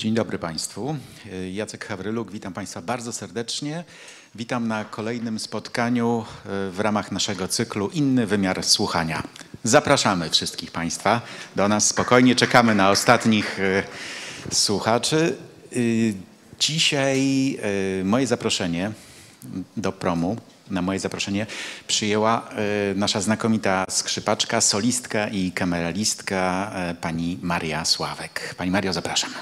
Dzień dobry Państwu. Jacek Hawryluk, witam Państwa bardzo serdecznie. Witam na kolejnym spotkaniu w ramach naszego cyklu Inny wymiar słuchania. Zapraszamy wszystkich Państwa do nas. Spokojnie czekamy na ostatnich słuchaczy. Dzisiaj moje zaproszenie do promu, na moje zaproszenie przyjęła nasza znakomita skrzypaczka, solistka i kameralistka pani Maria Sławek. Pani Mario, zapraszam.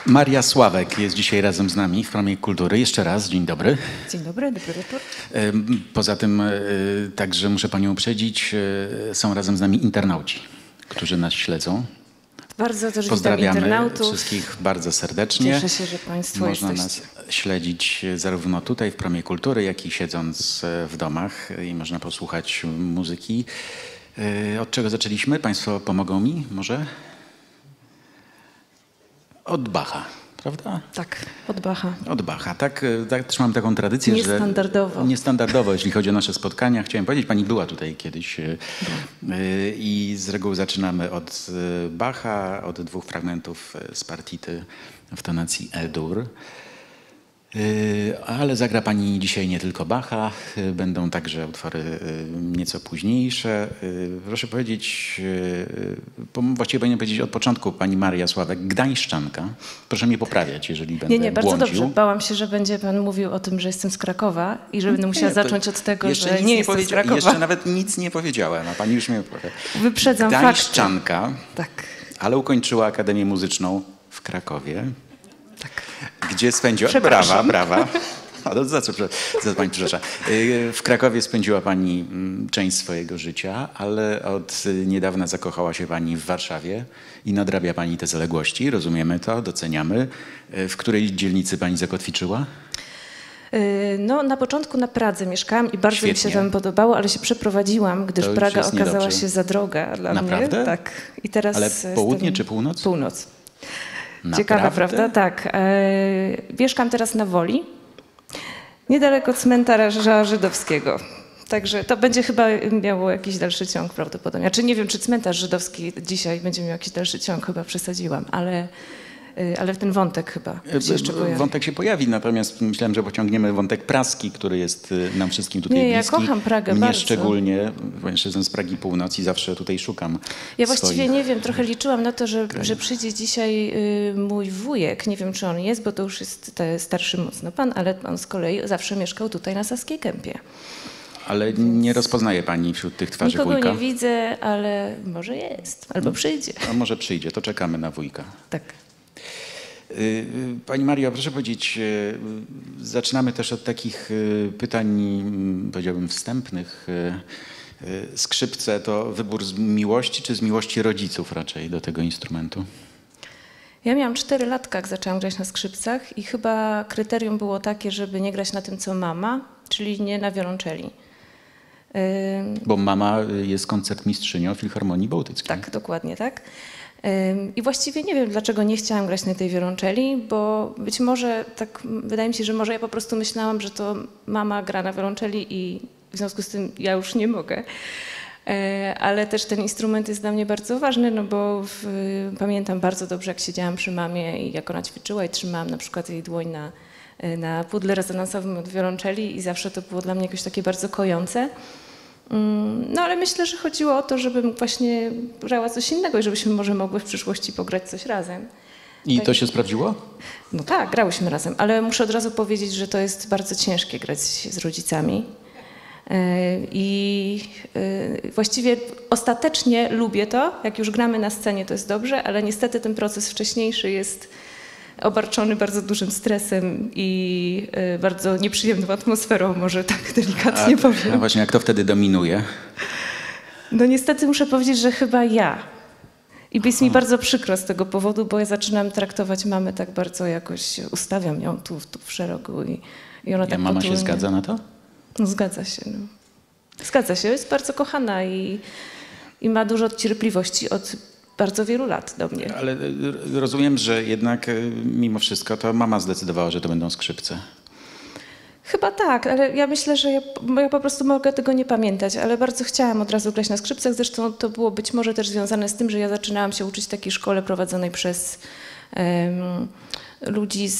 Maria Sławek jest dzisiaj razem z nami w Programie Kultury. Jeszcze raz, dzień dobry. Dzień dobry, dobry wieczór. Poza tym także muszę panią uprzedzić, są razem z nami internauci, którzy nas śledzą. Bardzo też Pozdrawiamy witam internautów. wszystkich bardzo serdecznie. Cieszę się, że państwo Można jesteście. nas śledzić zarówno tutaj w Programie Kultury, jak i siedząc w domach i można posłuchać muzyki. Od czego zaczęliśmy? Państwo pomogą mi może? Od Bacha, prawda? Tak, od Bacha. Od Bacha. Tak, też mam taką tradycję, Niestandardowo. że niestandardowo, jeśli chodzi o nasze spotkania. Chciałem powiedzieć, pani była tutaj kiedyś i z reguły zaczynamy od Bacha, od 2 fragmentów z partity w tonacji E-dur. Ale zagra pani dzisiaj nie tylko Bacha, będą także utwory nieco późniejsze. Proszę powiedzieć, właściwie powinienem powiedzieć od początku, pani Maria Sławek, gdańszczanka. Proszę mnie poprawiać, jeżeli będę Nie, bardzo błądził. dobrze. Bałam się, że będzie pan mówił o tym, że jestem z Krakowa i że będę musiała zacząć od tego, że nie jestem z Krakowa. Jeszcze nawet nic nie powiedziałem, a pani już mnie opowie. Wyprzedzam Gdańszczanka, fakty. Tak. ale ukończyła Akademię Muzyczną w Krakowie. Tak. Gdzie spędziła... Brawa. Ale za co pani przepraszam? W Krakowie spędziła pani część swojego życia, ale od niedawna zakochała się pani w Warszawie i nadrabia pani te zaległości. Rozumiemy to, doceniamy. W której dzielnicy pani zakotwiczyła? No, na początku na Pradze mieszkałam i bardzo Świetnie. mi się tam podobało, ale się przeprowadziłam, gdyż To już Praga jest okazała niedobrze. się za droga dla Naprawdę? mnie. Tak. I teraz Ale południe czy północ? Północ. Naprawdę? Ciekawa, prawda? Tak. Mieszkam teraz na Woli, niedaleko cmentarza żydowskiego. Także to będzie chyba miało jakiś dalszy ciąg prawdopodobnie. Znaczy nie wiem, czy cmentarz żydowski dzisiaj będzie miał jakiś dalszy ciąg, chyba przesadziłam, ale ten wątek chyba się jeszcze pojawi. Wątek się pojawi, natomiast myślałem, że pociągniemy wątek praski, który jest nam wszystkim tutaj Nie, bliski. ja kocham Pragę Mnie bardzo. szczególnie, ponieważ jestem z Pragi Północ i zawsze tutaj szukam Ja właściwie swoich... nie wiem, trochę liczyłam na to, że przyjdzie dzisiaj mój wujek. Nie wiem, czy on jest, bo to już jest starszy mocno pan, ale on z kolei zawsze mieszkał tutaj na Saskiej Kępie. Ale nie rozpoznaje pani wśród tych twarzy Nikogo wujka? nie widzę, ale może jest, albo przyjdzie. A może przyjdzie, to czekamy na wujka. Tak. Pani Mario, proszę powiedzieć, zaczynamy też od takich pytań, powiedziałbym, wstępnych. Skrzypce to wybór z miłości czy z miłości rodziców raczej do tego instrumentu? Ja miałam 4 latka, jak zaczęłam grać na skrzypcach i chyba kryterium było takie, żeby nie grać na tym, co mama, czyli nie na wiolonczeli. Bo mama jest koncertmistrzynią Filharmonii Bałtyckiej. Tak, dokładnie tak. I właściwie nie wiem, dlaczego nie chciałam grać na tej wiolonczeli, bo być może, tak wydaje mi się, że może ja po prostu myślałam, że to mama gra na wiolonczeli i w związku z tym ja już nie mogę. Ale też ten instrument jest dla mnie bardzo ważny, no bo pamiętam bardzo dobrze, jak siedziałam przy mamie i jak ona ćwiczyła i trzymałam na przykład jej dłoń na pudle rezonansowym od wiolonczeli i zawsze to było dla mnie jakoś takie bardzo kojące. No ale myślę, że chodziło o to, żebym właśnie grała coś innego i żebyśmy może mogły w przyszłości pograć coś razem. I tak. to się sprawdziło? No tak, grałyśmy razem, ale muszę od razu powiedzieć, że to jest bardzo ciężkie grać z rodzicami. I właściwie ostatecznie lubię to, jak już gramy na scenie, to jest dobrze, ale niestety ten proces wcześniejszy jest obarczony bardzo dużym stresem i bardzo nieprzyjemną atmosferą, może tak delikatnie powiem. A właśnie, jak to wtedy dominuje? No niestety muszę powiedzieć, że chyba ja. I jest mi bardzo przykro z tego powodu, bo ja zaczynam traktować mamę tak bardzo jakoś, ustawiam ją tu w szeregu i ona tak Mama potulnie. się zgadza na to? No zgadza się. No. Zgadza się, jest bardzo kochana i ma dużo cierpliwości od bardzo wielu lat do mnie. Ale rozumiem, że jednak mimo wszystko to mama zdecydowała, że to będą skrzypce. Chyba tak, ale ja myślę, że ja po prostu mogę tego nie pamiętać, ale bardzo chciałam od razu grać na skrzypcach. Zresztą to było być może też związane z tym, że ja zaczynałam się uczyć w takiej szkole prowadzonej przez ludzi,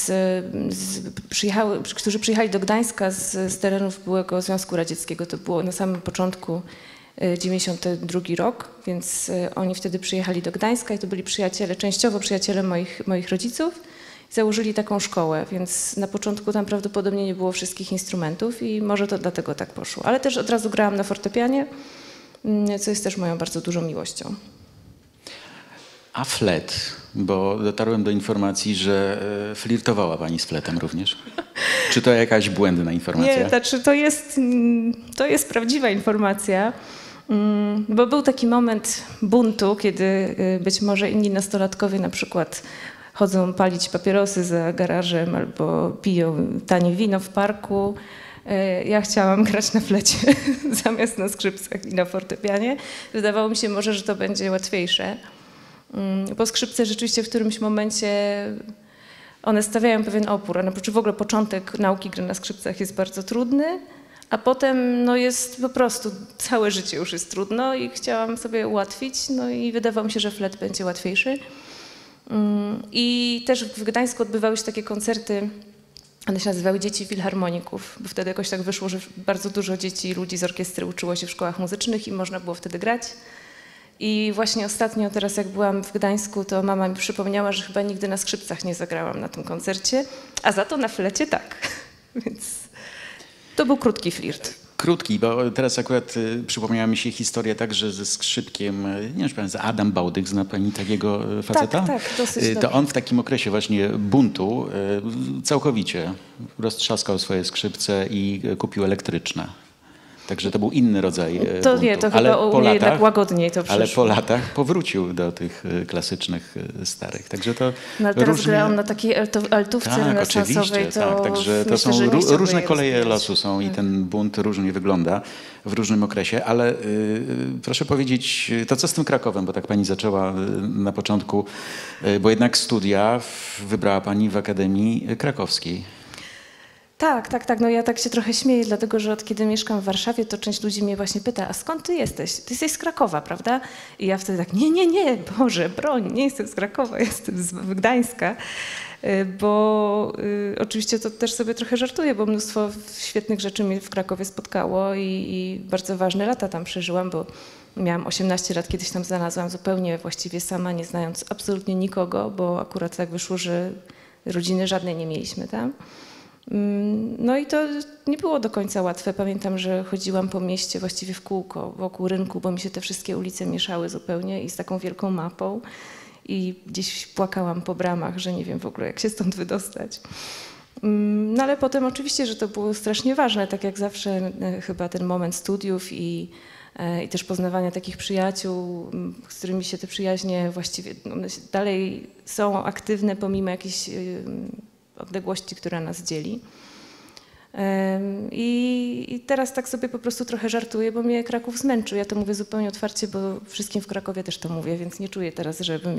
którzy przyjechali do Gdańska z terenów byłego Związku Radzieckiego. To było na samym początku 92 rok, więc oni wtedy przyjechali do Gdańska i to byli przyjaciele, częściowo przyjaciele moich rodziców. Założyli taką szkołę, więc na początku tam prawdopodobnie nie było wszystkich instrumentów i może to dlatego tak poszło. Ale też od razu grałam na fortepianie, co jest też moją bardzo dużą miłością. A flet? Bo dotarłem do informacji, że flirtowała pani z fletem również. Czy to jakaś błędna informacja? Nie, znaczy to jest prawdziwa informacja, bo był taki moment buntu, kiedy być może inni nastolatkowie na przykład chodzą palić papierosy za garażem albo piją tanie wino w parku. Ja chciałam grać na flecie zamiast na skrzypcach i na fortepianie. Wydawało mi się może, że to będzie łatwiejsze. Bo skrzypce rzeczywiście w którymś momencie one stawiają pewien opór. Znaczy w ogóle początek nauki gry na skrzypcach jest bardzo trudny, a potem no jest po prostu całe życie już jest trudno i chciałam sobie ułatwić. No i wydawało mi się, że flet będzie łatwiejszy. I też w Gdańsku odbywały się takie koncerty, one się nazywały Dzieci Filharmoników, bo wtedy jakoś tak wyszło, że bardzo dużo dzieci i ludzi z orkiestry uczyło się w szkołach muzycznych i można było wtedy grać. I właśnie ostatnio teraz jak byłam w Gdańsku, to mama mi przypomniała, że chyba nigdy na skrzypcach nie zagrałam na tym koncercie, a za to na flecie tak. Więc to był krótki flirt. Krótki, bo teraz akurat przypomniała mi się historia także ze skrzypkiem, nie wiem, czy pan Adam Bałdyk, zna pani takiego faceta? Tak, dosyć To dobrze. on w takim okresie właśnie buntu całkowicie roztrzaskał swoje skrzypce i kupił elektryczne. Także to był inny rodzaj To buntu. nie, to Ale chyba u po mnie latach, jednak łagodniej to ale przyszło. po latach powrócił do tych klasycznych, starych. Także to No, ale teraz różnie... gra on na takiej altówce renesansowej, oczywiście, tak. Także to myślę, są że nie chciałby różne jej koleje rozwijać. losu są i ten bunt różnie wygląda w różnym okresie, ale proszę powiedzieć, to co z tym Krakowem, bo tak pani zaczęła na początku, bo jednak studia wybrała pani w Akademii Krakowskiej. Tak. No ja tak się trochę śmieję, dlatego że od kiedy mieszkam w Warszawie, to część ludzi mnie właśnie pyta, a skąd ty jesteś? Ty jesteś z Krakowa, prawda? I ja wtedy tak, nie, Boże, broń, nie jestem z Krakowa, jestem z Gdańska. Bo oczywiście to też sobie trochę żartuję, bo mnóstwo świetnych rzeczy mnie w Krakowie spotkało i bardzo ważne lata tam przeżyłam, bo miałam 18 lat, kiedyś tam znalazłam zupełnie właściwie sama, nie znając absolutnie nikogo, bo akurat tak wyszło, że rodziny żadnej nie mieliśmy tam. No i to nie było do końca łatwe. Pamiętam, że chodziłam po mieście właściwie w kółko wokół rynku, bo mi się te wszystkie ulice mieszały zupełnie i z taką wielką mapą i gdzieś płakałam po bramach, że nie wiem w ogóle jak się stąd wydostać. No ale potem oczywiście, że to było strasznie ważne, tak jak zawsze chyba ten moment studiów i też poznawania takich przyjaciół, z którymi się te przyjaźnie właściwie one dalej są aktywne pomimo jakichś odległości, która nas dzieli. I teraz tak sobie po prostu trochę żartuję, bo mnie Kraków zmęczył. Ja to mówię zupełnie otwarcie, bo wszystkim w Krakowie też to mówię, więc nie czuję teraz, żebym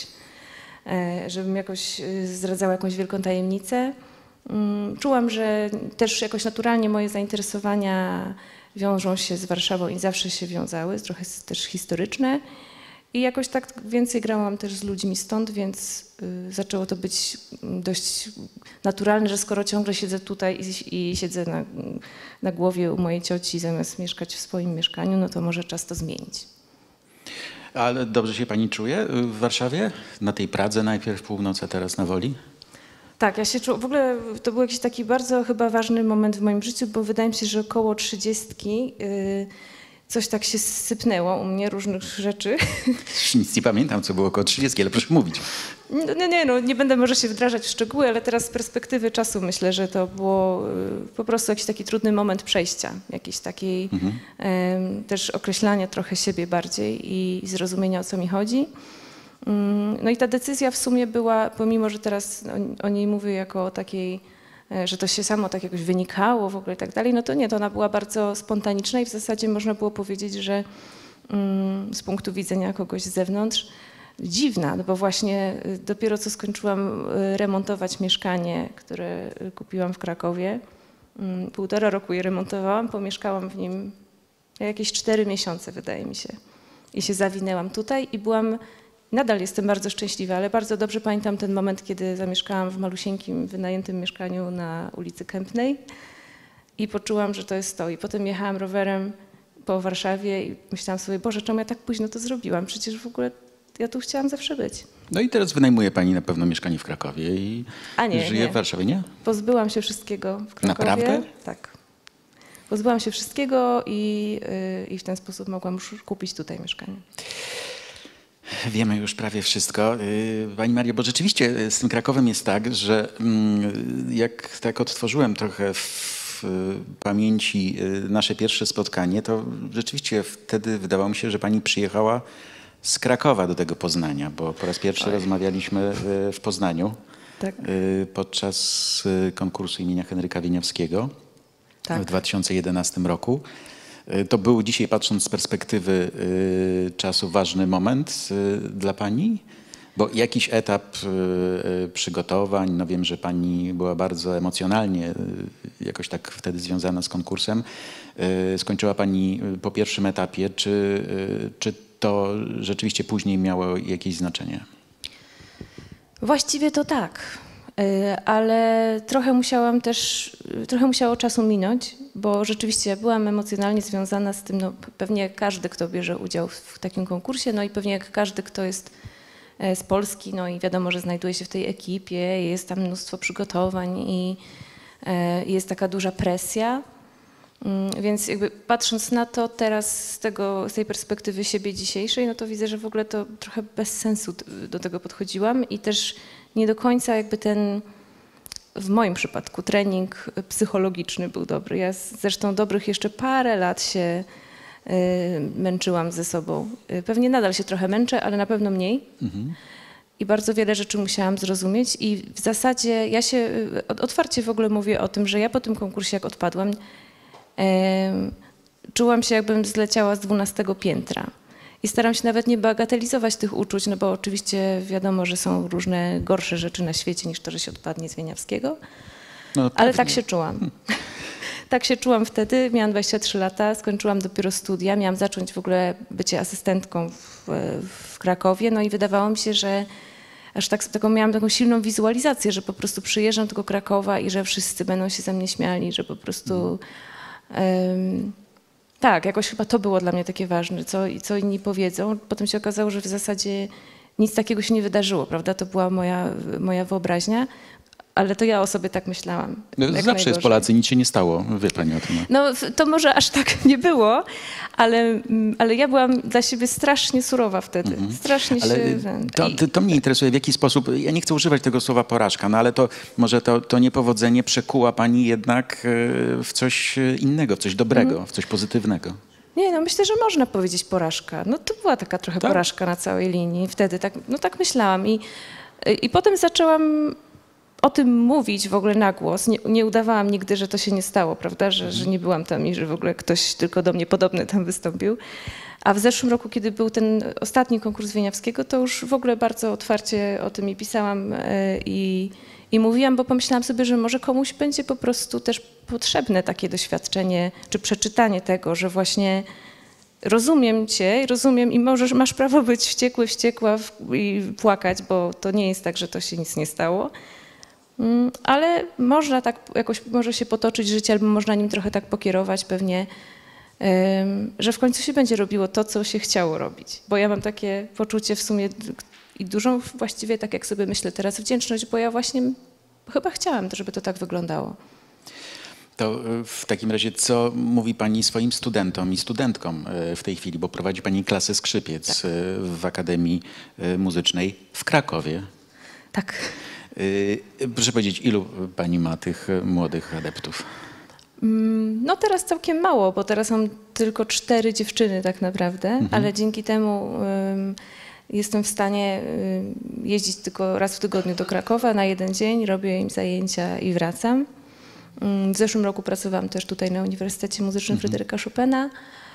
jakoś zdradzała jakąś wielką tajemnicę. Czułam, że też jakoś naturalnie moje zainteresowania wiążą się z Warszawą i zawsze się wiązały, trochę też historyczne. I jakoś tak więcej grałam też z ludźmi stąd, więc zaczęło to być dość naturalne, że skoro ciągle siedzę tutaj i siedzę na głowie u mojej cioci zamiast mieszkać w swoim mieszkaniu, no to może czas to zmienić. Ale dobrze się pani czuje w Warszawie? Na tej Pradze najpierw północ, a teraz na Woli? Tak, ja się czułam, w ogóle to był jakiś taki bardzo chyba ważny moment w moim życiu, bo wydaje mi się, że około 30 coś tak się sypnęło u mnie, różnych rzeczy. Nic nie pamiętam, co było około 30, ale proszę mówić. Nie będę może się wdrażać w szczegóły, ale teraz z perspektywy czasu myślę, że to było po prostu jakiś taki trudny moment przejścia, jakiś takiej też określania trochę siebie bardziej i zrozumienia, o co mi chodzi. No i ta decyzja w sumie była, pomimo że teraz o niej mówię jako o takiej, że to się samo tak jakoś wynikało w ogóle i tak dalej, no to nie, to ona była bardzo spontaniczna i w zasadzie można było powiedzieć, że z punktu widzenia kogoś z zewnątrz dziwna, no bo właśnie dopiero co skończyłam remontować mieszkanie, które kupiłam w Krakowie. 1,5 roku je remontowałam, pomieszkałam w nim jakieś 4 miesiące wydaje mi się i się zawinęłam tutaj i nadal jestem bardzo szczęśliwa, ale bardzo dobrze pamiętam ten moment, kiedy zamieszkałam w malusieńkim, wynajętym mieszkaniu na ulicy Kępnej i poczułam, że to jest to. I potem jechałam rowerem po Warszawie i myślałam sobie, Boże, czemu ja tak późno to zrobiłam? Przecież w ogóle ja tu chciałam zawsze być. No i teraz wynajmuje pani na pewno mieszkanie w Krakowie i żyje w Warszawie, nie? Pozbyłam się wszystkiego w Krakowie. Naprawdę? Tak. Pozbyłam się wszystkiego i w ten sposób mogłam już kupić tutaj mieszkanie. Wiemy już prawie wszystko. Pani Mario, bo rzeczywiście z tym Krakowem jest tak, że jak tak odtworzyłem trochę w pamięci nasze pierwsze spotkanie, to rzeczywiście wtedy wydawało mi się, że pani przyjechała z Krakowa do tego Poznania, bo po raz pierwszy rozmawialiśmy w Poznaniu Tak. podczas konkursu imienia Henryka Wieniawskiego Tak. w 2011 roku. To był dzisiaj, patrząc z perspektywy czasu, ważny moment dla pani? Bo jakiś etap przygotowań, no wiem, że pani była bardzo emocjonalnie jakoś tak wtedy związana z konkursem. Skończyła pani po pierwszym etapie. Czy to rzeczywiście później miało jakieś znaczenie? Właściwie to tak, ale trochę musiało czasu minąć, bo rzeczywiście byłam emocjonalnie związana z tym, no pewnie jak każdy, kto bierze udział w takim konkursie, no i pewnie jak każdy, kto jest z Polski, no i wiadomo, że znajduje się w tej ekipie, jest tam mnóstwo przygotowań i jest taka duża presja. Więc jakby patrząc na to teraz z tej perspektywy siebie dzisiejszej, no to widzę, że w ogóle to trochę bez sensu do tego podchodziłam i też nie do końca jakby w moim przypadku trening psychologiczny był dobry. Ja zresztą dobrych jeszcze parę lat się męczyłam ze sobą. Pewnie nadal się trochę męczę, ale na pewno mniej. I bardzo wiele rzeczy musiałam zrozumieć i w zasadzie ja się otwarcie w ogóle mówię o tym, że ja po tym konkursie jak odpadłam, czułam się jakbym zleciała z 12 piętra. I staram się nawet nie bagatelizować tych uczuć, no bo oczywiście wiadomo, że są różne gorsze rzeczy na świecie niż to, że się odpadnie z Wieniawskiego. No, ale tak się czułam. Tak się czułam wtedy, miałam 23 lata, skończyłam dopiero studia, miałam zacząć w ogóle bycie asystentką w Krakowie, no i wydawało mi się, że aż miałam taką silną wizualizację, że po prostu przyjeżdżam do tego Krakowa i że wszyscy będą się ze mnie śmiali, że po prostu... tak, jakoś chyba to było dla mnie takie ważne, co inni powiedzą. Potem się okazało, że w zasadzie nic takiego się nie wydarzyło, prawda? To była moja wyobraźnia, ale to ja o sobie tak myślałam. No, zawsze jest Polacy, nic się nie stało, wie pani o tym. No to może aż tak nie było, ale ja byłam dla siebie strasznie surowa wtedy. Strasznie ale się... To mnie interesuje, w jaki sposób, ja nie chcę używać tego słowa porażka, no ale to może to niepowodzenie przekuła pani jednak w coś innego, w coś dobrego, w coś pozytywnego. Nie, no myślę, że można powiedzieć porażka. No to była taka trochę porażka na całej linii. Wtedy tak myślałam i potem zaczęłam o tym mówić w ogóle na głos. Nie udawałam nigdy, że to się nie stało, prawda, że nie byłam tam i że w ogóle ktoś tylko do mnie podobny tam wystąpił. A w zeszłym roku, kiedy był ten ostatni konkurs Wieniawskiego, to już w ogóle bardzo otwarcie o tym i pisałam i mówiłam, bo pomyślałam sobie, że może komuś będzie po prostu też potrzebne takie doświadczenie, czy przeczytanie tego, że właśnie rozumiem cię, rozumiem i masz prawo być wściekły, wściekła i płakać, bo to nie jest tak, że to się nic nie stało. Ale można tak jakoś, może się potoczyć życie, albo można nim trochę tak pokierować pewnie, że w końcu się będzie robiło to, co się chciało robić. Bo ja mam takie poczucie w sumie i dużą właściwie, tak jak sobie myślę teraz, wdzięczność, bo ja właśnie chyba chciałam, żeby to tak wyglądało. To w takim razie co mówi pani swoim studentom i studentkom w tej chwili, bo prowadzi pani klasę skrzypiec w Akademii Muzycznej w Krakowie. Tak. Proszę powiedzieć, ilu pani ma tych młodych adeptów? No teraz całkiem mało, bo teraz mam tylko 4 dziewczyny tak naprawdę, ale dzięki temu jestem w stanie jeździć tylko raz w tygodniu do Krakowa na 1 dzień, robię im zajęcia i wracam. W zeszłym roku pracowałam też tutaj na Uniwersytecie Muzycznym Fryderyka Chopina,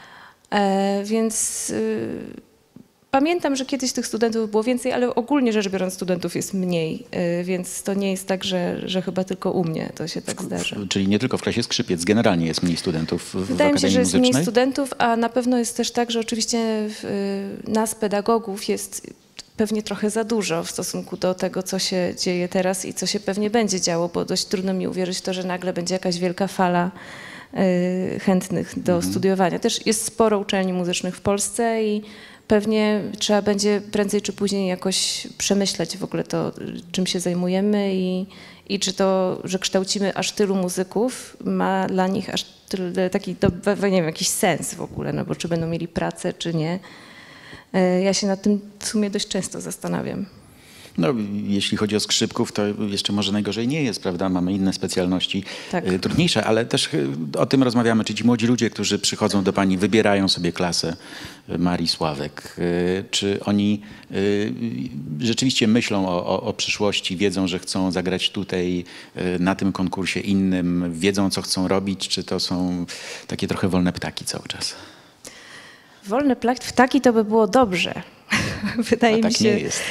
więc pamiętam, że kiedyś tych studentów było więcej, ale ogólnie rzecz biorąc studentów jest mniej, więc to nie jest tak, że chyba tylko u mnie to się tak zdarza. Czyli nie tylko w klasie skrzypiec, generalnie jest mniej studentów w Wydaje mi się, że jest Muzycznej? mniej studentów, a na pewno jest też tak, że oczywiście nas pedagogów jest pewnie trochę za dużo w stosunku do tego, co się dzieje teraz i co się pewnie będzie działo, bo dość trudno mi uwierzyć w to, że nagle będzie jakaś wielka fala chętnych do studiowania. Też jest sporo uczelni muzycznych w Polsce i pewnie trzeba będzie prędzej czy później jakoś przemyśleć w ogóle to, czym się zajmujemy i czy to, że kształcimy aż tylu muzyków, ma dla nich aż taki, nie wiem, jakiś sens w ogóle, no bo czy będą mieli pracę, czy nie. Ja się nad tym w sumie dość często zastanawiam. No, jeśli chodzi o skrzypków, to jeszcze może najgorzej nie jest, prawda? Mamy inne specjalności, Tak. trudniejsze, ale też o tym rozmawiamy. Czy ci młodzi ludzie, którzy przychodzą do pani, wybierają sobie klasę Marii Sławek, czy oni rzeczywiście myślą o przyszłości, wiedzą, że chcą zagrać tutaj, na tym konkursie innym, wiedzą, co chcą robić, czy to są takie trochę wolne ptaki cały czas? Wolne ptaki to by było dobrze. Wydaje mi tak się. Nie jest.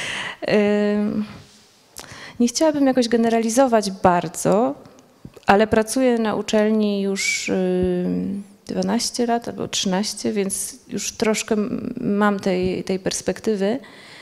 Nie chciałabym jakoś generalizować bardzo, ale pracuję na uczelni już 12 lat albo 13, więc już troszkę mam tej perspektywy.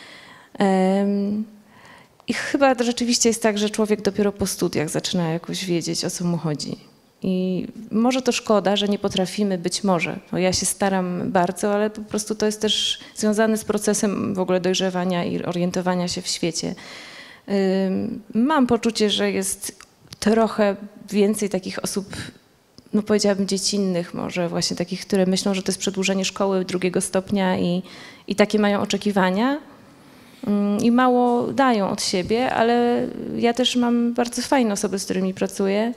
I chyba rzeczywiście jest tak, że człowiek dopiero po studiach zaczyna jakoś wiedzieć, o co mu chodzi. I może to szkoda, że nie potrafimy, być może. No ja się staram bardzo, ale po prostu to jest też związane z procesem w ogóle dojrzewania i orientowania się w świecie. Mam poczucie, że jest trochę więcej takich osób, no powiedziałabym dziecinnych może, właśnie takich, które myślą, że to jest przedłużenie szkoły 2. stopnia i takie mają oczekiwania. I mało dają od siebie, ale ja też mam bardzo fajne osoby, z którymi pracuję.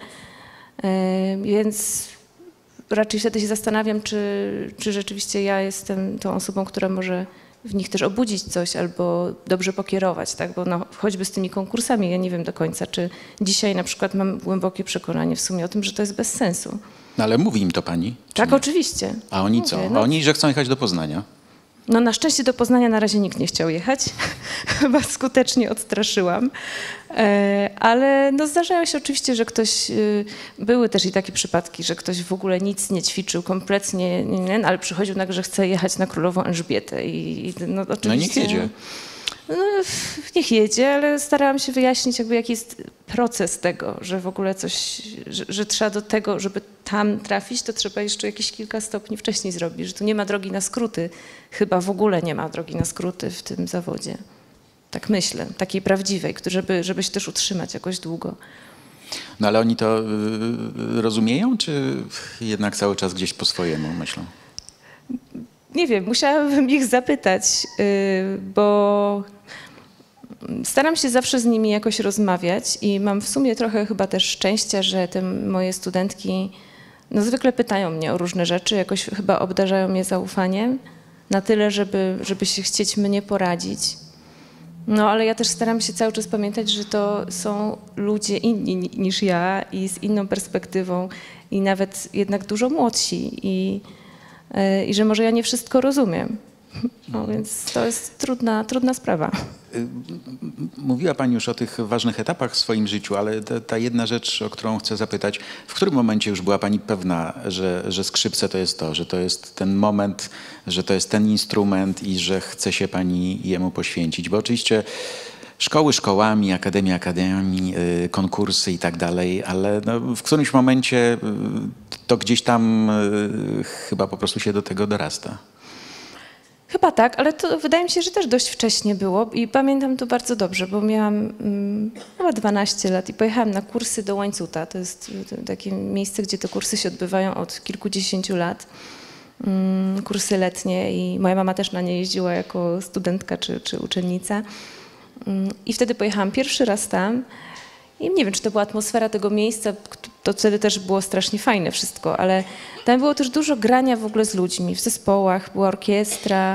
Więc raczej wtedy się zastanawiam, czy rzeczywiście ja jestem tą osobą, która może w nich też obudzić coś albo dobrze pokierować, tak? Bo no, choćby z tymi konkursami ja nie wiem do końca, czy dzisiaj na przykład mam głębokie przekonanie w sumie o tym, że to jest bez sensu. No ale mówi im to pani? Tak, oczywiście. A oni Mówię, co? no. A oni, że chcą jechać do Poznania? No na szczęście do Poznania na razie nikt nie chciał jechać. Chyba skutecznie odstraszyłam. Ale no zdarzają się oczywiście, że ktoś, były też i takie przypadki, że ktoś w ogóle nic nie ćwiczył, kompletnie, nie, ale przychodził nagle, że chce jechać na Królową Elżbietę. No oczywiście. No niech jedzie. No, niech jedzie, ale starałam się wyjaśnić, jakby jaki jest proces tego, że w ogóle coś, że trzeba do tego, żeby tam trafić, to trzeba jeszcze jakieś kilka stopni wcześniej zrobić, że tu nie ma drogi na skróty. Chyba w ogóle nie ma drogi na skróty w tym zawodzie. Tak myślę, takiej prawdziwej, żeby się też utrzymać jakoś długo. No ale oni to rozumieją, czy jednak cały czas gdzieś po swojemu myślą? Nie wiem, musiałabym ich zapytać, bo staram się zawsze z nimi jakoś rozmawiać i mam w sumie trochę chyba też szczęścia, że te moje studentki no zwykle pytają mnie o różne rzeczy, jakoś chyba obdarzają mnie zaufaniem na tyle, żeby się chcieć mnie poradzić. No ale ja też staram się cały czas pamiętać, że to są ludzie inni niż ja i z inną perspektywą i nawet jednak dużo młodsi i że może ja nie wszystko rozumiem. No, więc to jest trudna sprawa. Mówiła pani już o tych ważnych etapach w swoim życiu, ale ta jedna rzecz, o którą chcę zapytać, w którym momencie już była pani pewna, że skrzypce to jest to, że to jest ten moment, że to jest ten instrument i że chce się pani jemu poświęcić? Bo oczywiście szkoły szkołami, akademii, konkursy i tak dalej, ale no, w którymś momencie to gdzieś tam chyba po prostu się do tego dorasta. Chyba tak, ale to wydaje mi się, że też dość wcześnie było i pamiętam to bardzo dobrze, bo miałam chyba 12 lat i pojechałam na kursy do Łańcuta. To jest takie miejsce, gdzie te kursy się odbywają od kilkudziesięciu lat. Kursy letnie i moja mama też na nie jeździła jako studentka czy uczennica. I wtedy pojechałam pierwszy raz tam i nie wiem, czy to była atmosfera tego miejsca, to wtedy też było strasznie fajne wszystko, ale tam było też dużo grania w ogóle z ludźmi, w zespołach, była orkiestra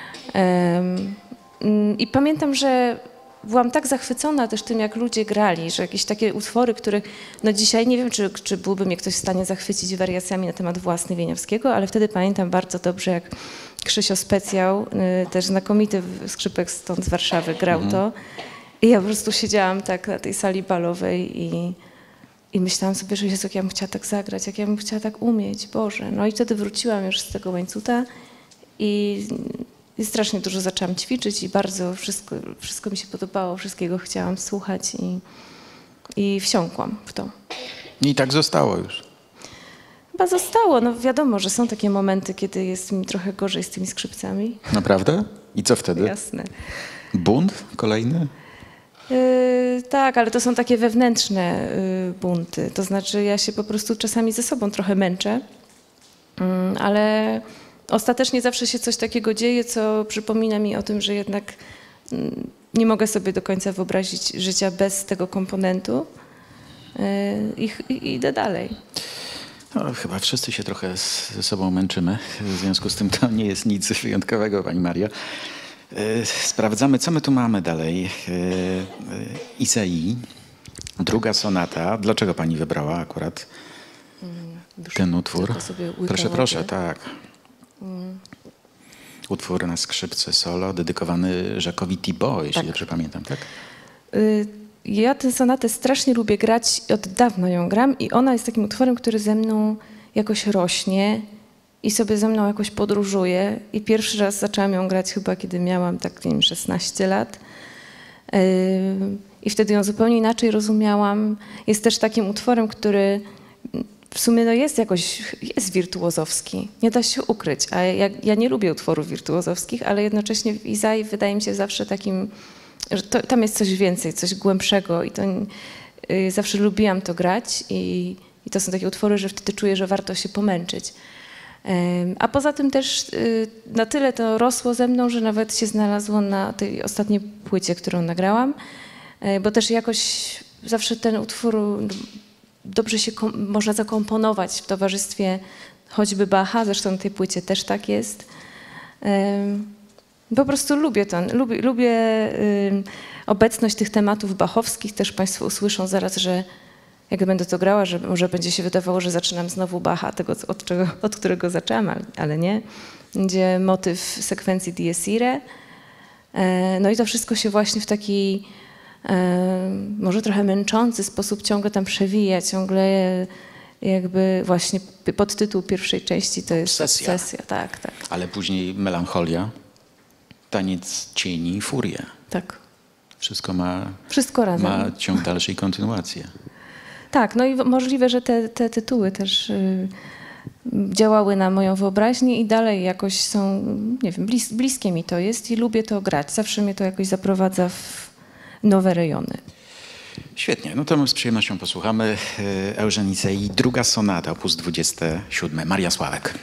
i pamiętam, że byłam tak zachwycona też tym, jak ludzie grali, że jakieś takie utwory, które no dzisiaj nie wiem, czy byłby mnie ktoś w stanie zachwycić wariacjami na temat Własny Wieniawskiego, ale wtedy pamiętam bardzo dobrze, jak Krzysio Specjał, też znakomity skrzypek stąd z Warszawy, grał to. I ja po prostu siedziałam tak na tej sali balowej i myślałam sobie, że Jezu, jak ja bym chciała tak zagrać, jak ja bym chciała tak umieć, Boże. No i wtedy wróciłam już z tego Łańcuta i strasznie dużo zaczęłam ćwiczyć i bardzo wszystko mi się podobało, wszystkiego chciałam słuchać i wsiąkłam w to. I tak zostało już. Chyba zostało. No wiadomo, że są takie momenty, kiedy jest mi trochę gorzej z tymi skrzypcami. Naprawdę? I co wtedy? Jasne. Bunt kolejny? Tak, ale to są takie wewnętrzne bunty. To znaczy ja się po prostu czasami ze sobą trochę męczę, ale ostatecznie zawsze się coś takiego dzieje, co przypomina mi o tym, że jednak nie mogę sobie do końca wyobrazić życia bez tego komponentu i idę dalej. No, chyba wszyscy się trochę ze sobą męczymy. W związku z tym to nie jest nic wyjątkowego, pani Mario. Sprawdzamy, co my tu mamy dalej. Izai, druga sonata. Dlaczego pani wybrała akurat ten utwór? Proszę, proszę, tak. Utwór na skrzypce solo dedykowany Jacquesowi Thibault, jeśli dobrze pamiętam, tak? Ja tę sonatę strasznie lubię grać, od dawna ją gram i ona jest takim utworem, który ze mną jakoś rośnie i sobie ze mną jakoś podróżuje. I pierwszy raz zaczęłam ją grać chyba, kiedy miałam tak, nie wiem, 16 lat. I wtedy ją zupełnie inaczej rozumiałam. Jest też takim utworem, który w sumie no jest wirtuozowski. Nie da się ukryć. A ja nie lubię utworów wirtuozowskich, ale jednocześnie w Izai wydaje mi się zawsze takim, że tam jest coś więcej, coś głębszego i to zawsze lubiłam to grać i to są takie utwory, że wtedy czuję, że warto się pomęczyć. A poza tym też na tyle to rosło ze mną, że nawet się znalazło na tej ostatniej płycie, którą nagrałam, bo też jakoś zawsze ten utwór dobrze się można zakomponować w towarzystwie choćby Bacha, zresztą na tej płycie też tak jest. Po prostu lubię to, lubię obecność tych tematów bachowskich. Też państwo usłyszą zaraz, że jak będę to grała, że może będzie się wydawało, że zaczynam znowu Bacha, tego od którego zaczęłam, ale nie. Będzie motyw sekwencji Dies Irae. No i to wszystko się właśnie w taki może trochę męczący sposób ciągle tam przewija, ciągle jakby właśnie podtytuł pierwszej części to jest obsesja. Tak. Ale później melancholia, taniec cieni i furia. Tak. Wszystko razem. Ma ciąg dalszy i kontynuację. Tak, no i możliwe, że te tytuły też działały na moją wyobraźnię i dalej jakoś są, nie wiem, bliskie mi to jest i lubię to grać. Zawsze mnie to jakoś zaprowadza w nowe rejony. Świetnie, no to my z przyjemnością posłuchamy Eugenie Izai, druga sonata, op. 27. Maria Sławek.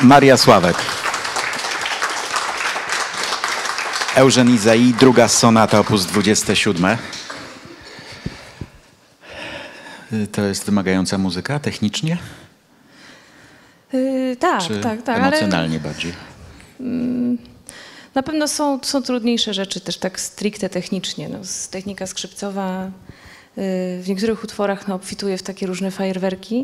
Maria Sławek. Eugen Izai, druga sonata, opus 27. To jest wymagająca muzyka technicznie? Tak, Czy tak. emocjonalnie bardziej? Na pewno są trudniejsze rzeczy też tak stricte technicznie. No, technika skrzypcowa w niektórych utworach obfituje w takie różne fajerwerki.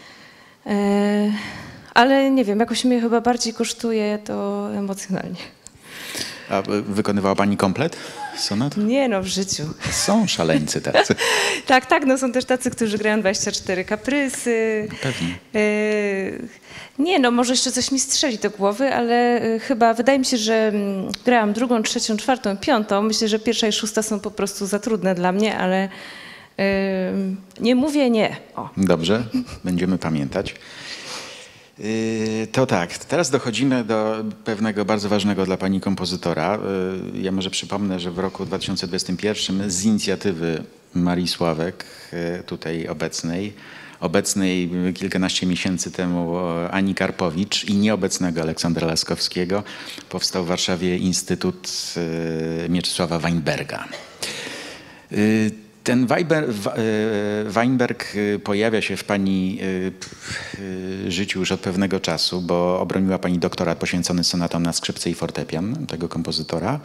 Ale nie wiem, jakoś mnie chyba bardziej kosztuje to emocjonalnie. A wykonywała pani komplet sonat? Nie no, w życiu. Są szaleńcy tacy. Tak, no są też tacy, którzy grają 24 kaprysy. Pewnie. Nie no, może jeszcze coś mi strzeli do głowy, ale chyba wydaje mi się, że grałam drugą, trzecią, czwartą, piątą. Myślę, że pierwsza i szósta są po prostu za trudne dla mnie, ale nie mówię nie. O. Dobrze, będziemy pamiętać. To tak, teraz dochodzimy do pewnego bardzo ważnego dla pani kompozytora. Ja może przypomnę, że w roku 2021 z inicjatywy Marii Sławek, tutaj obecnej kilkanaście miesięcy temu Ani Karpowicz i nieobecnego Aleksandra Laskowskiego, powstał w Warszawie Instytut Mieczysława Weinberga. Ten Weinberg pojawia się w pani życiu już od pewnego czasu, bo obroniła pani doktorat poświęcony sonatom na skrzypce i fortepian tego kompozytora.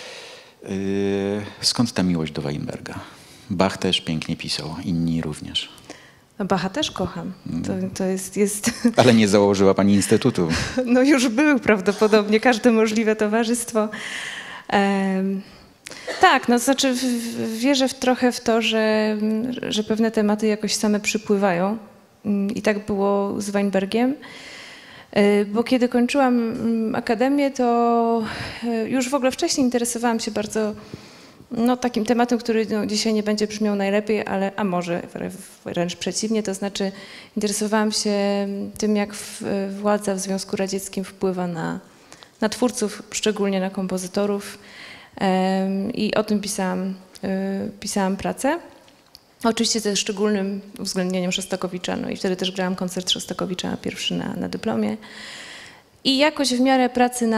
Skąd ta miłość do Weinberga? Bach też pięknie pisał, inni również. Bacha też kocham. To jest... Ale nie założyła pani instytutu. No już był prawdopodobnie, każde możliwe towarzystwo. Tak, no to znaczy wierzę trochę w to, że pewne tematy jakoś same przypływają. I tak było z Weinbergiem. Bo kiedy kończyłam akademię, to już w ogóle wcześniej interesowałam się bardzo takim tematem, który dzisiaj nie będzie brzmiał najlepiej, a może wręcz przeciwnie, to znaczy interesowałam się tym, jak władza w Związku Radzieckim wpływa na twórców, szczególnie na kompozytorów. I o tym pisałam pracę. Oczywiście ze szczególnym uwzględnieniem Szostakowicza, no i wtedy też grałam koncert Szostakowicza pierwszy na dyplomie. I jakoś w miarę pracy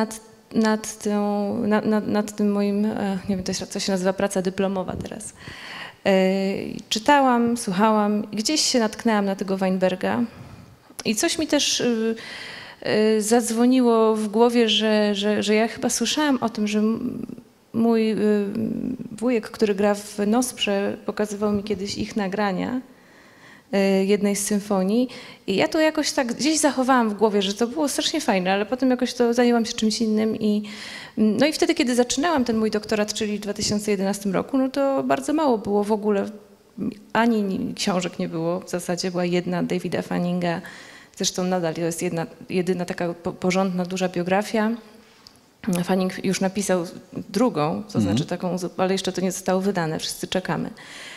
nad tym moim, nie wiem, to się nazywa praca dyplomowa teraz. Czytałam, słuchałam, gdzieś się natknęłam na tego Weinberga i coś mi też zadzwoniło w głowie, że ja chyba słyszałam o tym, że mój wujek, który gra w Nosprze, pokazywał mi kiedyś ich nagrania jednej z symfonii i ja to jakoś tak gdzieś zachowałam w głowie, że to było strasznie fajne, ale potem jakoś to zajęłam się czymś innym no i wtedy, kiedy zaczynałam ten mój doktorat, czyli w 2011 roku, no to bardzo mało było w ogóle, ani książek nie było, w zasadzie była jedna Davida Fanninga, zresztą nadal to jest jedyna taka porządna, duża biografia. Fanning już napisał drugą, to znaczy taką, ale jeszcze to nie zostało wydane, wszyscy czekamy.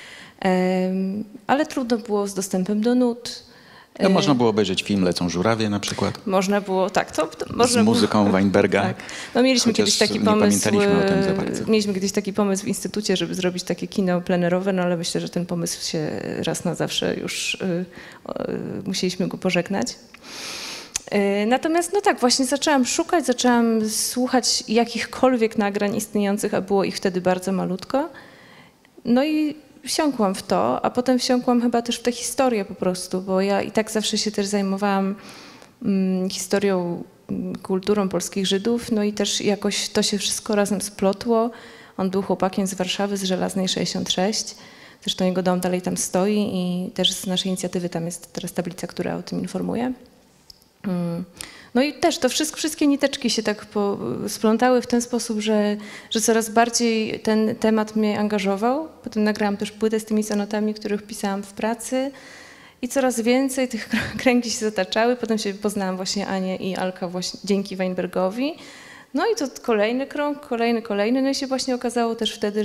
Ale trudno było z dostępem do nut. No, można było obejrzeć film Lecą żurawie na przykład. Można było, tak. Z muzyką Weinberga. Tak. No, mieliśmy kiedyś taki pomysł. Nie pamiętaliśmy o tym za bardzo. Mieliśmy kiedyś taki pomysł w instytucie, żeby zrobić takie kino plenerowe, no ale myślę, że ten pomysł się raz na zawsze już musieliśmy go pożegnać. Natomiast no tak, właśnie zaczęłam szukać, zaczęłam słuchać jakichkolwiek nagrań istniejących, a było ich wtedy bardzo malutko. No i wsiąkłam w to, a potem wsiąkłam chyba też w tę historię po prostu, bo ja i tak zawsze się też zajmowałam historią, kulturą polskich Żydów, no i też jakoś to się wszystko razem splotło. On był chłopakiem z Warszawy, z Żelaznej 66. Zresztą jego dom dalej tam stoi i też z naszej inicjatywy tam jest teraz tablica, która o tym informuje. No i też to wszystkie niteczki się tak splątały w ten sposób, że coraz bardziej ten temat mnie angażował. Potem nagrałam też płytę z tymi sonatami, których pisałam w pracy i coraz więcej tych kręgi się zataczały. Potem się poznałam właśnie Anię i Alka właśnie dzięki Weinbergowi. No i to kolejny krąg, kolejny. No i się właśnie okazało też wtedy,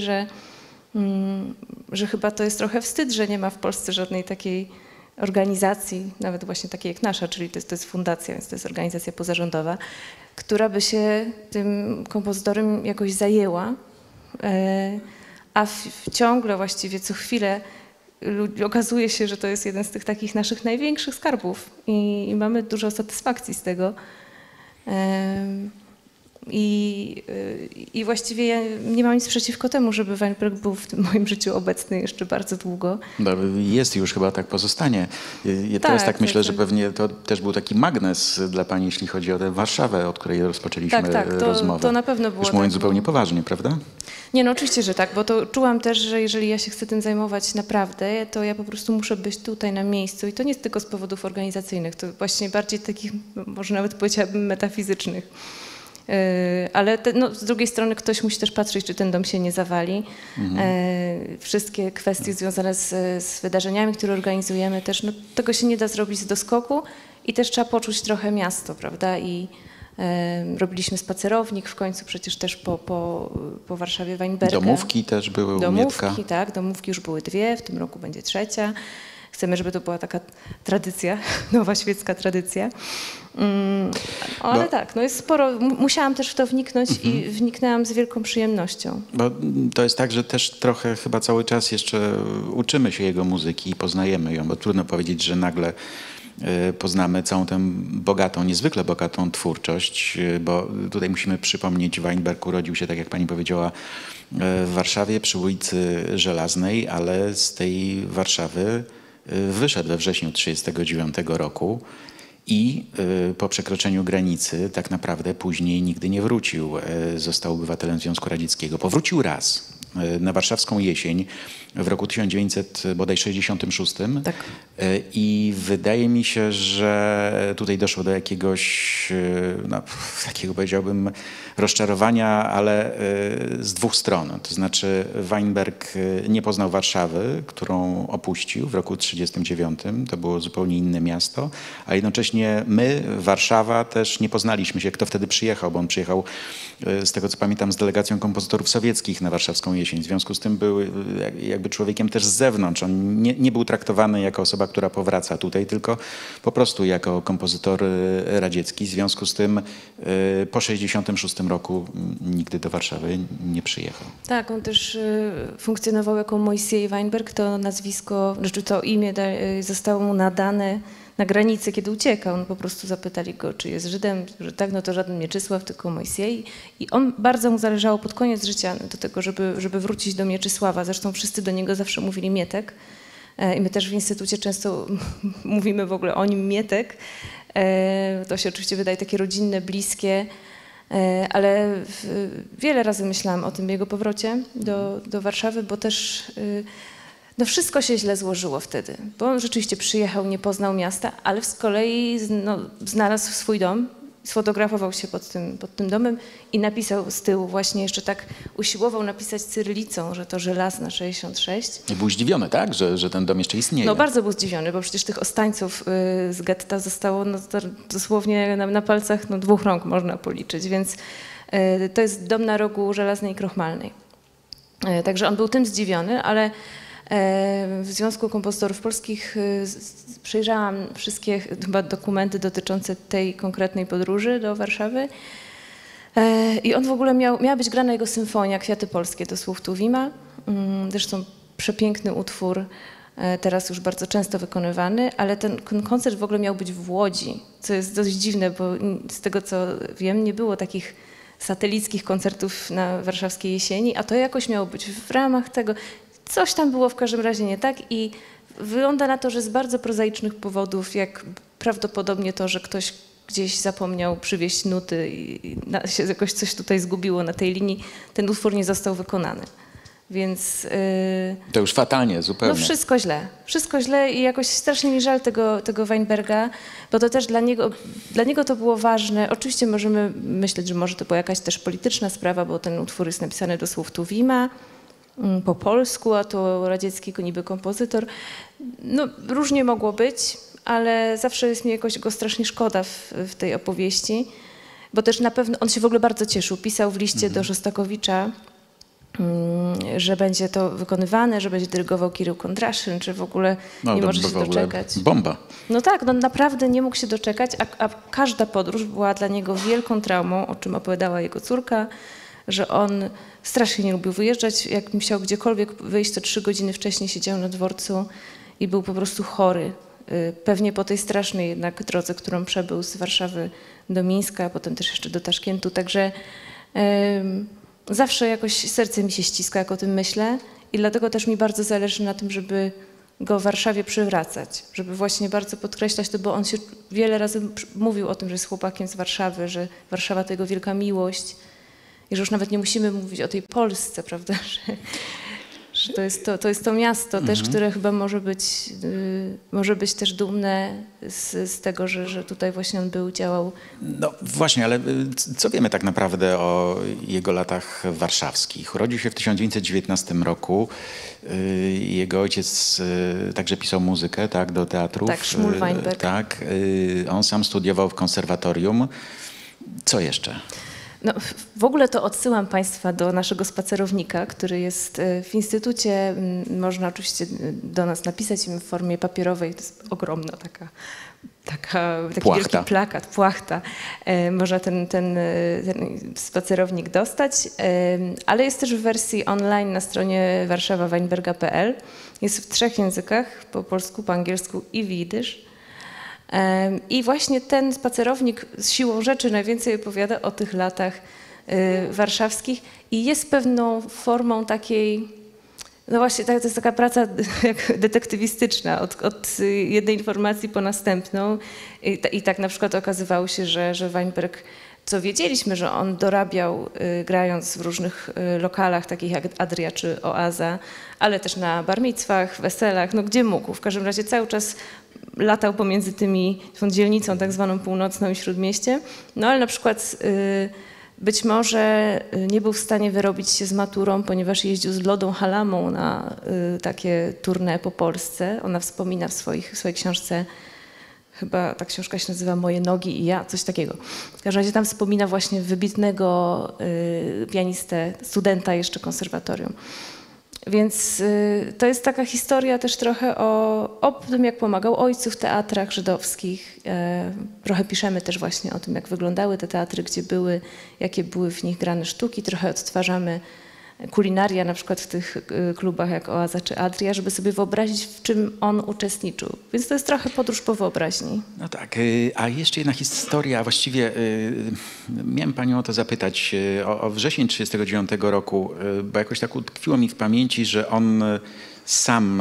że chyba to jest trochę wstyd, że nie ma w Polsce żadnej takiej organizacji, nawet właśnie takiej jak nasza, czyli to jest fundacja, więc to jest organizacja pozarządowa, która by się tym kompozytorem jakoś zajęła, a ciągle właściwie co chwilę okazuje się, że to jest jeden z tych takich naszych największych skarbów i mamy dużo satysfakcji z tego. I właściwie ja nie mam nic przeciwko temu, żeby Weinberg był w tym moim życiu obecny jeszcze bardzo długo. No, jest już, chyba tak pozostanie. Ja teraz tak myślę, że pewnie to też był taki magnes dla pani, jeśli chodzi o tę Warszawę, od której rozpoczęliśmy rozmowę. To na pewno było. Już mówiąc tak, zupełnie poważnie, prawda? Nie, no oczywiście, że tak, bo to czułam też, że jeżeli ja się chcę tym zajmować naprawdę, to ja po prostu muszę być tutaj na miejscu i to nie tylko z powodów organizacyjnych, to właśnie bardziej takich, może nawet powiedziałabym, metafizycznych. Ale z drugiej strony ktoś musi też patrzeć, czy ten dom się nie zawali. Wszystkie kwestie związane z wydarzeniami, które organizujemy też, no, tego się nie da zrobić z doskoku i też trzeba poczuć trochę miasto, prawda? I robiliśmy spacerownik w końcu przecież też po Warszawie Weinberga. Domówki też były u Mietka. Tak, domówki już były 2, w tym roku będzie 3. Chcemy, żeby to była taka tradycja, nowa świecka tradycja. Ale tak, no jest sporo. Musiałam też w to wniknąć i wniknęłam z wielką przyjemnością. Bo to jest tak, że też trochę chyba cały czas jeszcze uczymy się jego muzyki i poznajemy ją, bo trudno powiedzieć, że nagle poznamy całą tę bogatą, niezwykle bogatą twórczość, bo tutaj musimy przypomnieć, Weinberg urodził się, tak jak pani powiedziała, w Warszawie przy ulicy Żelaznej, ale z tej Warszawy wyszedł we wrześniu 1939 roku i po przekroczeniu granicy tak naprawdę później nigdy nie wrócił. Został obywatelem Związku Radzieckiego. Powrócił raz na warszawską jesień w roku 1966. Tak. I wydaje mi się, że tutaj doszło do jakiegoś, takiego powiedziałbym, rozczarowania, ale z dwóch stron. To znaczy Weinberg nie poznał Warszawy, którą opuścił w roku 1939. To było zupełnie inne miasto, a jednocześnie my, Warszawa, też nie poznaliśmy się, kto wtedy przyjechał, bo on przyjechał, z tego co pamiętam, z delegacją kompozytorów sowieckich na warszawską jesień. W związku z tym był jakby człowiekiem też z zewnątrz. On nie był traktowany jako osoba, która powraca tutaj, tylko po prostu jako kompozytor radziecki. W związku z tym po 1966 roku nigdy do Warszawy nie przyjechał. Tak, on też funkcjonował jako Mojsiej Weinberg. To nazwisko, znaczy to imię zostało mu nadane na granicy, kiedy uciekał. Po prostu zapytali go, czy jest Żydem, że tak, no to żaden Mieczysław, tylko Mojsiej. I on bardzo mu zależało pod koniec życia do tego, żeby wrócić do Mieczysława. Zresztą wszyscy do niego zawsze mówili Mietek. I my też w Instytucie często mówimy w ogóle o nim Mietek. To się oczywiście wydaje takie rodzinne, bliskie, ale wiele razy myślałam o tym jego powrocie do Warszawy, bo też no wszystko się źle złożyło wtedy, bo on rzeczywiście przyjechał, nie poznał miasta, ale z kolei znalazł swój dom, sfotografował się pod tym domem i napisał z tyłu właśnie jeszcze tak, usiłował napisać cyrylicą, że to Żelazna 66. I był zdziwiony, tak, że ten dom jeszcze istnieje. No bardzo był zdziwiony, bo przecież tych ostańców z getta zostało dosłownie na palcach 2 rąk można policzyć, więc to jest dom na rogu Żelaznej i Krochmalnej. Także on był tym zdziwiony, ale w Związku Kompozytorów Polskich przejrzałam wszystkie chyba dokumenty dotyczące tej konkretnej podróży do Warszawy i on w ogóle miała być grana jego symfonia Kwiaty Polskie do słów Tuwima. Zresztą przepiękny utwór, teraz już bardzo często wykonywany, ale ten koncert w ogóle miał być w Łodzi, co jest dość dziwne, bo z tego co wiem nie było takich satelickich koncertów na warszawskiej jesieni, a to jakoś miało być w ramach tego. Coś tam było w każdym razie nie tak i wygląda na to, że z bardzo prozaicznych powodów, jak prawdopodobnie to, że ktoś gdzieś zapomniał przywieźć nuty i się jakoś coś tutaj zgubiło na tej linii, ten utwór nie został wykonany. Więc to już fatalnie zupełnie. No wszystko źle i jakoś strasznie mi żal tego Weinberga, bo to też dla niego to było ważne. Oczywiście możemy myśleć, że może to była jakaś też polityczna sprawa, bo ten utwór jest napisany do słów Tuwima, po polsku, a to radziecki niby kompozytor. No różnie mogło być, ale zawsze jest mi jakoś go strasznie szkoda w tej opowieści, bo też na pewno on się w ogóle bardzo cieszył. Pisał w liście do Szostakowicza, że będzie to wykonywane, że będzie dyrygował Kirył Kondraszyn, że w ogóle nie może się doczekać. Bomba. No tak, no naprawdę nie mógł się doczekać, a każda podróż była dla niego wielką traumą, o czym opowiadała jego córka, że on strasznie nie lubił wyjeżdżać. Jak musiał gdziekolwiek wyjść, to 3 godziny wcześniej siedział na dworcu i był po prostu chory. Pewnie po tej strasznej jednak drodze, którą przebył z Warszawy do Mińska, a potem też jeszcze do Taszkentu. Także zawsze jakoś serce mi się ściska, jak o tym myślę i dlatego też mi bardzo zależy na tym, żeby go w Warszawie przywracać, żeby właśnie bardzo podkreślać to, bo on się wiele razy mówił o tym, że jest chłopakiem z Warszawy, że Warszawa to jego wielka miłość i że już nawet nie musimy mówić o tej Polsce, prawda, że to jest to miasto też, które chyba może być też dumne z tego, że tutaj właśnie on był, działał. No właśnie, ale co wiemy tak naprawdę o jego latach warszawskich? Urodził się w 1919 roku. Jego ojciec także pisał muzykę, tak, do teatrów. Tak, Szmul Weinberg. Tak, on sam studiował w konserwatorium. Co jeszcze? No, w ogóle to odsyłam Państwa do naszego spacerownika, który jest w Instytucie. Można oczywiście do nas napisać w formie papierowej. To jest ogromna taki Płachta. wielki plakat, płachta. Można ten spacerownik dostać, ale jest też w wersji online na stronie warszawaweinberga.pl. Jest w 3 językach, po polsku, po angielsku i w jidysz. I właśnie ten spacerownik z siłą rzeczy najwięcej opowiada o tych latach warszawskich i jest pewną formą takiej, no właśnie to jest taka praca jak detektywistyczna, od jednej informacji po następną i tak na przykład okazywało się, że Weinberg, co wiedzieliśmy, że on dorabiał grając w różnych lokalach takich jak Adria czy Oaza, ale też na bar micwach, weselach, no gdzie mógł. W każdym razie cały czas latał pomiędzy tą dzielnicą tak zwaną północną i Śródmieście, no ale na przykład być może nie był w stanie wyrobić się z maturą, ponieważ jeździł z Lodą Halamą na takie tournée po Polsce. Ona wspomina w swojej książce, chyba ta książka się nazywa Moje nogi i ja, coś takiego. W każdym razie tam wspomina właśnie wybitnego pianistę, studenta jeszcze konserwatorium. Więc to jest taka historia też trochę o tym, jak pomagał ojcu w teatrach żydowskich. Trochę piszemy też właśnie o tym, jak wyglądały te teatry, gdzie były, jakie były w nich grane sztuki. Trochę odtwarzamy kulinaria na przykład w tych klubach jak Oaza czy Adria, żeby sobie wyobrazić, w czym on uczestniczył. Więc to jest trochę podróż po wyobraźni. No tak, a jeszcze jedna historia, właściwie miałem panią o to zapytać, o wrzesień 1939 roku, bo jakoś tak utkwiło mi w pamięci, że on sam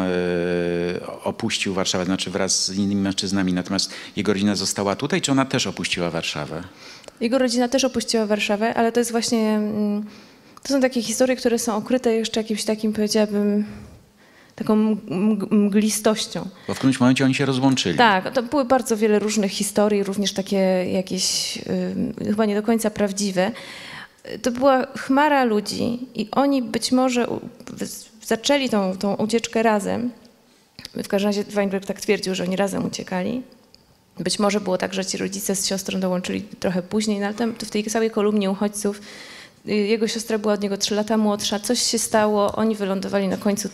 opuścił Warszawę, znaczy wraz z innymi mężczyznami, natomiast jego rodzina została tutaj, czy ona też opuściła Warszawę? Jego rodzina też opuściła Warszawę, ale to jest właśnie... To są takie historie, które są okryte jeszcze jakimś takim, powiedziałabym, taką mglistością. Bo w którymś momencie oni się rozłączyli. Tak, to były bardzo wiele różnych historii, również takie jakieś chyba nie do końca prawdziwe. To była chmara ludzi i oni być może zaczęli tą ucieczkę razem. W każdym razie Weinberg tak twierdził, że oni razem uciekali. Być może było tak, że ci rodzice z siostrą dołączyli trochę później, no ale tam w tej całej kolumnie uchodźców jego siostra była od niego 3 lata młodsza, coś się stało, oni wylądowali na końcu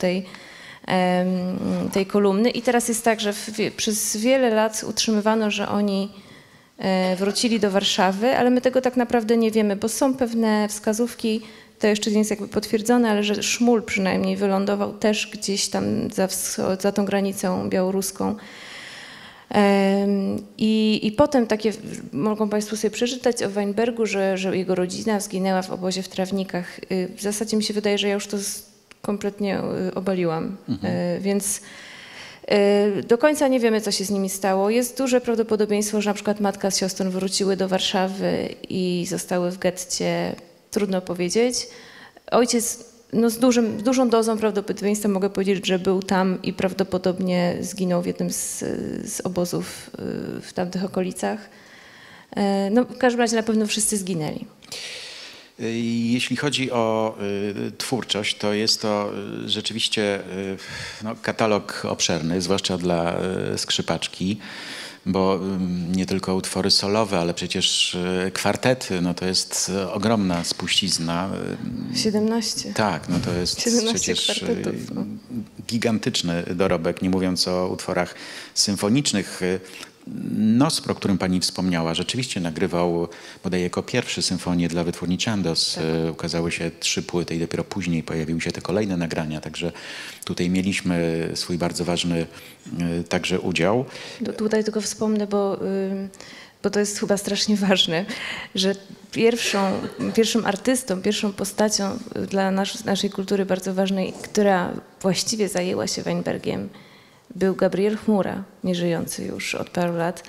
tej kolumny i teraz jest tak, że przez wiele lat utrzymywano, że oni wrócili do Warszawy, ale my tego tak naprawdę nie wiemy, bo są pewne wskazówki, to jeszcze nie jest jakby potwierdzone, ale że Szmul przynajmniej wylądował też gdzieś tam za tą granicą białoruską. I potem takie, mogą Państwo sobie przeczytać o Weinbergu, że jego rodzina zginęła w obozie w Trawnikach. W zasadzie mi się wydaje, że ja już to kompletnie obaliłam, więc do końca nie wiemy, co się z nimi stało. Jest duże prawdopodobieństwo, że na przykład matka z siostrą wróciły do Warszawy i zostały w getcie, trudno powiedzieć. Ojciec no z dużą dozą prawdopodobieństwa mogę powiedzieć, że był tam i prawdopodobnie zginął w jednym z obozów w tamtych okolicach. No, w każdym razie na pewno wszyscy zginęli. Jeśli chodzi o twórczość, to jest to rzeczywiście katalog obszerny, zwłaszcza dla skrzypaczki, bo nie tylko utwory solowe, ale przecież kwartety, no to jest ogromna spuścizna. 17. Tak, no to jest 17 przecież kwartetów, no. Gigantyczny dorobek, nie mówiąc o utworach symfonicznych. Nospro, o którym pani wspomniała, rzeczywiście nagrywał bodaj jako pierwszy symfonię dla wytwórni Chandos. Tak. Ukazały się 3 płyty i dopiero później pojawiły się te kolejne nagrania, także tutaj mieliśmy swój bardzo ważny także udział. Tutaj tylko wspomnę, bo bo to jest chyba strasznie ważne, że pierwszym artystą, pierwszą postacią dla naszej kultury bardzo ważnej, która właściwie zajęła się Weinbergiem, był Gabriel Chmura, nieżyjący już od paru lat.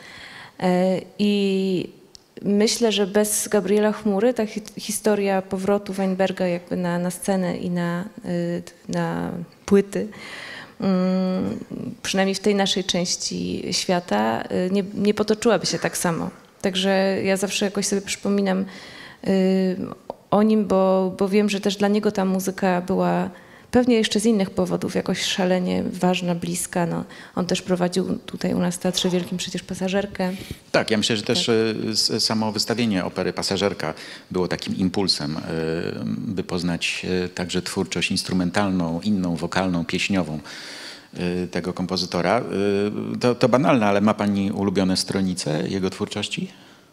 I myślę, że bez Gabriela Chmury ta historia powrotu Weinberga jakby na scenę i na płyty, przynajmniej w tej naszej części świata, nie potoczyłaby się tak samo. Także ja zawsze jakoś sobie przypominam o nim, bo wiem, że też dla niego ta muzyka była pewnie jeszcze z innych powodów jakoś szalenie ważna, bliska. No, on też prowadził tutaj u nas w Teatrze Wielkim przecież Pasażerkę. Tak, ja myślę, że też samo wystawienie opery Pasażerka było takim impulsem, by poznać także twórczość instrumentalną, inną, wokalną, pieśniową tego kompozytora. To banalne, ale ma pani ulubione stronice jego twórczości?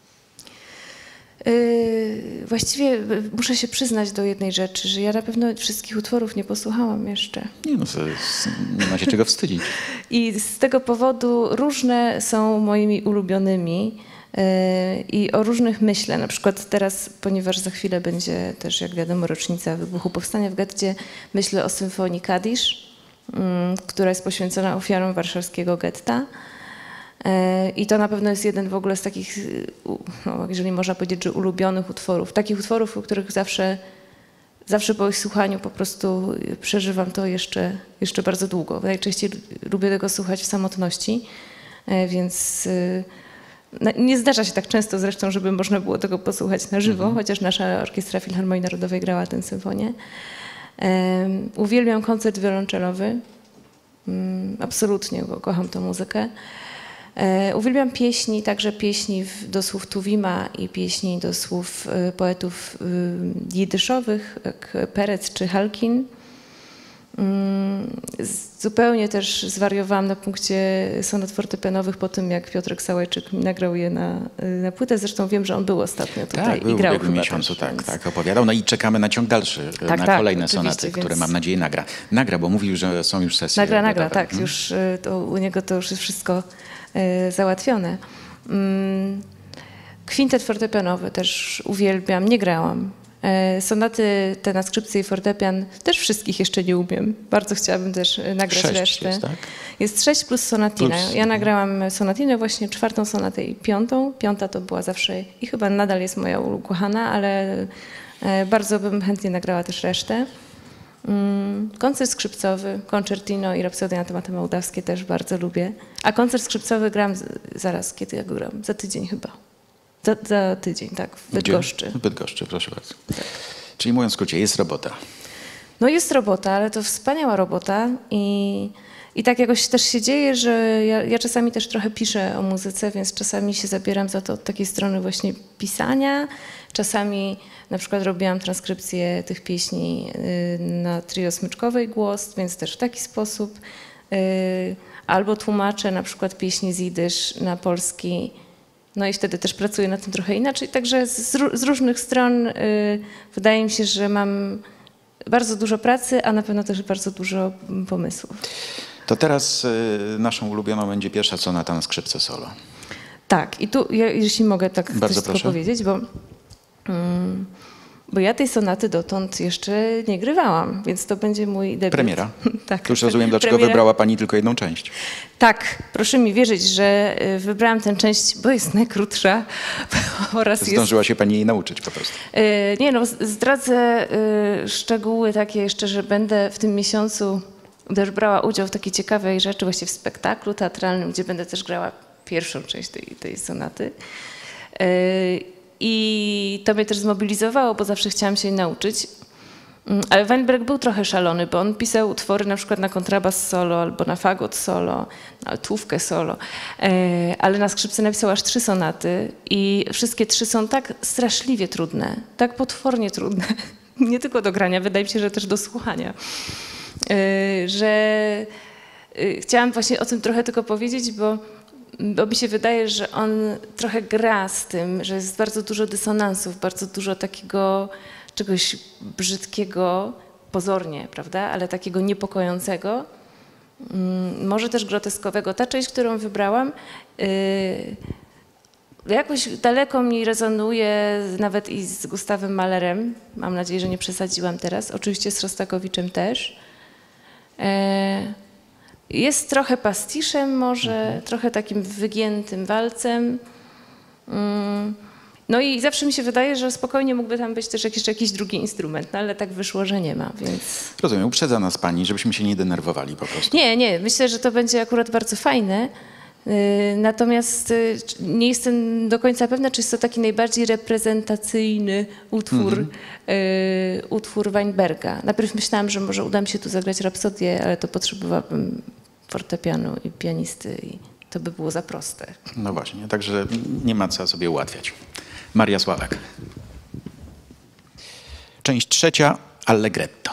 Właściwie muszę się przyznać do jednej rzeczy, że ja na pewno wszystkich utworów nie posłuchałam jeszcze. Nie, no, nie ma się czego wstydzić. I z tego powodu różne są moimi ulubionymi i o różnych myślę. Na przykład teraz, ponieważ za chwilę będzie też, jak wiadomo, rocznica wybuchu powstania w getcie, myślę o symfonii Kadisz, która jest poświęcona ofiarom warszawskiego getta. I to na pewno jest jeden w ogóle z takich, no, jeżeli można powiedzieć, że ulubionych utworów. Takich utworów, o których zawsze po ich słuchaniu po prostu przeżywam to jeszcze bardzo długo. Najczęściej lubię tego słuchać w samotności, więc nie zdarza się tak często zresztą, żeby można było tego posłuchać na żywo, chociaż nasza Orkiestra Filharmonii Narodowej grała tę symfonię. Uwielbiam koncert wiolonczelowy. Absolutnie kocham tę muzykę. Uwielbiam pieśni, także pieśni do słów Tuwima i pieśni do słów poetów jidyszowych, jak Perec czy Halkin. Zupełnie też zwariowałam na punkcie sonat fortepianowych po tym, jak Piotrek Sałajczyk nagrał je na płytę. Zresztą wiem, że on był ostatnio tutaj był i grał w ubiegłym miesiącu, też, więc... tak, opowiadał. No i czekamy na ciąg dalszy, na kolejne sonaty, które mam nadzieję nagra. Nagra, bo mówił, że są już sesje. Nagra, tak. Już u niego to już jest wszystko załatwione. Kwintet fortepianowy też uwielbiam, nie grałam. Sonaty te na skrzypce i fortepian też wszystkich jeszcze nie umiem. Bardzo chciałabym też nagrać resztę. Jest, tak? Jest 6 plus sonatina. Ja nagrałam sonatinę, właśnie 4. sonatę i 5. 5. to była zawsze i chyba nadal jest moja ukochana, ale bardzo bym chętnie nagrała też resztę. Koncert skrzypcowy, concertino i rapsodia na tematy mołdawskie też bardzo lubię. A koncert skrzypcowy gram zaraz, kiedy ja go gram? Za tydzień chyba. Za tydzień, tak, w Bydgoszczy. Gdzie? W Bydgoszczy, proszę bardzo. Tak. Czyli mówiąc w skrócie, jest robota. No jest robota, ale to wspaniała robota i tak jakoś też się dzieje, że ja czasami też trochę piszę o muzyce, więc czasami się zabieram za to od takiej strony właśnie pisania. Czasami na przykład robiłam transkrypcję tych pieśni na trio smyczkowej głos, więc też w taki sposób. Albo tłumaczę na przykład pieśni z jidysz na polski. No i wtedy też pracuję nad tym trochę inaczej. Także z różnych stron wydaje mi się, że mam bardzo dużo pracy, a na pewno też bardzo dużo pomysłów. To teraz naszą ulubioną będzie pierwsza sonata na skrzypce solo. Tak, i tu, jeśli mogę tak bardzo coś tylko powiedzieć, bo ja tej sonaty dotąd jeszcze nie grywałam, więc to będzie mój debiut. Premiera. Tak. Tu już rozumiem, dlaczego wybrała pani tylko jedną część. Tak, proszę mi wierzyć, że wybrałam tę część, bo jest najkrótsza oraz Zdążyła się pani jej nauczyć po prostu. Nie no, zdradzę szczegóły takie jeszcze, że będę w tym miesiącu też brała udział w takiej ciekawej rzeczy, właściwie w spektaklu teatralnym, gdzie będę też grała pierwszą część tej sonaty. I to mnie też zmobilizowało, bo zawsze chciałam się jej nauczyć. Ale Weinberg był trochę szalony, bo on pisał utwory na przykład na kontrabas solo, albo na fagot solo, na altówkę solo. Ale na skrzypce napisał aż 3 sonaty i wszystkie 3 są tak straszliwie trudne, tak potwornie trudne. Nie tylko do grania, wydaje mi się, że też do słuchania. Że chciałam właśnie o tym trochę tylko powiedzieć, bo mi się wydaje, że on trochę gra z tym, że jest bardzo dużo dysonansów, bardzo dużo takiego czegoś brzydkiego, pozornie, prawda, ale takiego niepokojącego, może też groteskowego. Ta część, którą wybrałam, jakoś daleko mi rezonuje nawet i z Gustawem Mahlerem. Mam nadzieję, że nie przesadziłam teraz. Oczywiście z Szostakowiczem też. Jest trochę pastiszem może, trochę takim wygiętym walcem. No i zawsze mi się wydaje, że spokojnie mógłby tam być też jeszcze jakiś drugi instrument, no ale tak wyszło, że nie ma, więc... Rozumiem, uprzedza nas pani, żebyśmy się nie denerwowali po prostu. Nie, myślę, że to będzie akurat bardzo fajne. Natomiast nie jestem do końca pewna, czy jest to taki najbardziej reprezentacyjny utwór, utwór Weinberga. Najpierw myślałam, że może uda mi się tu zagrać rapsodię, ale to potrzebowałabym fortepianu i pianisty i to by było za proste. No właśnie, także nie ma co sobie ułatwiać. Maria Sławek. Część trzecia, Allegretto.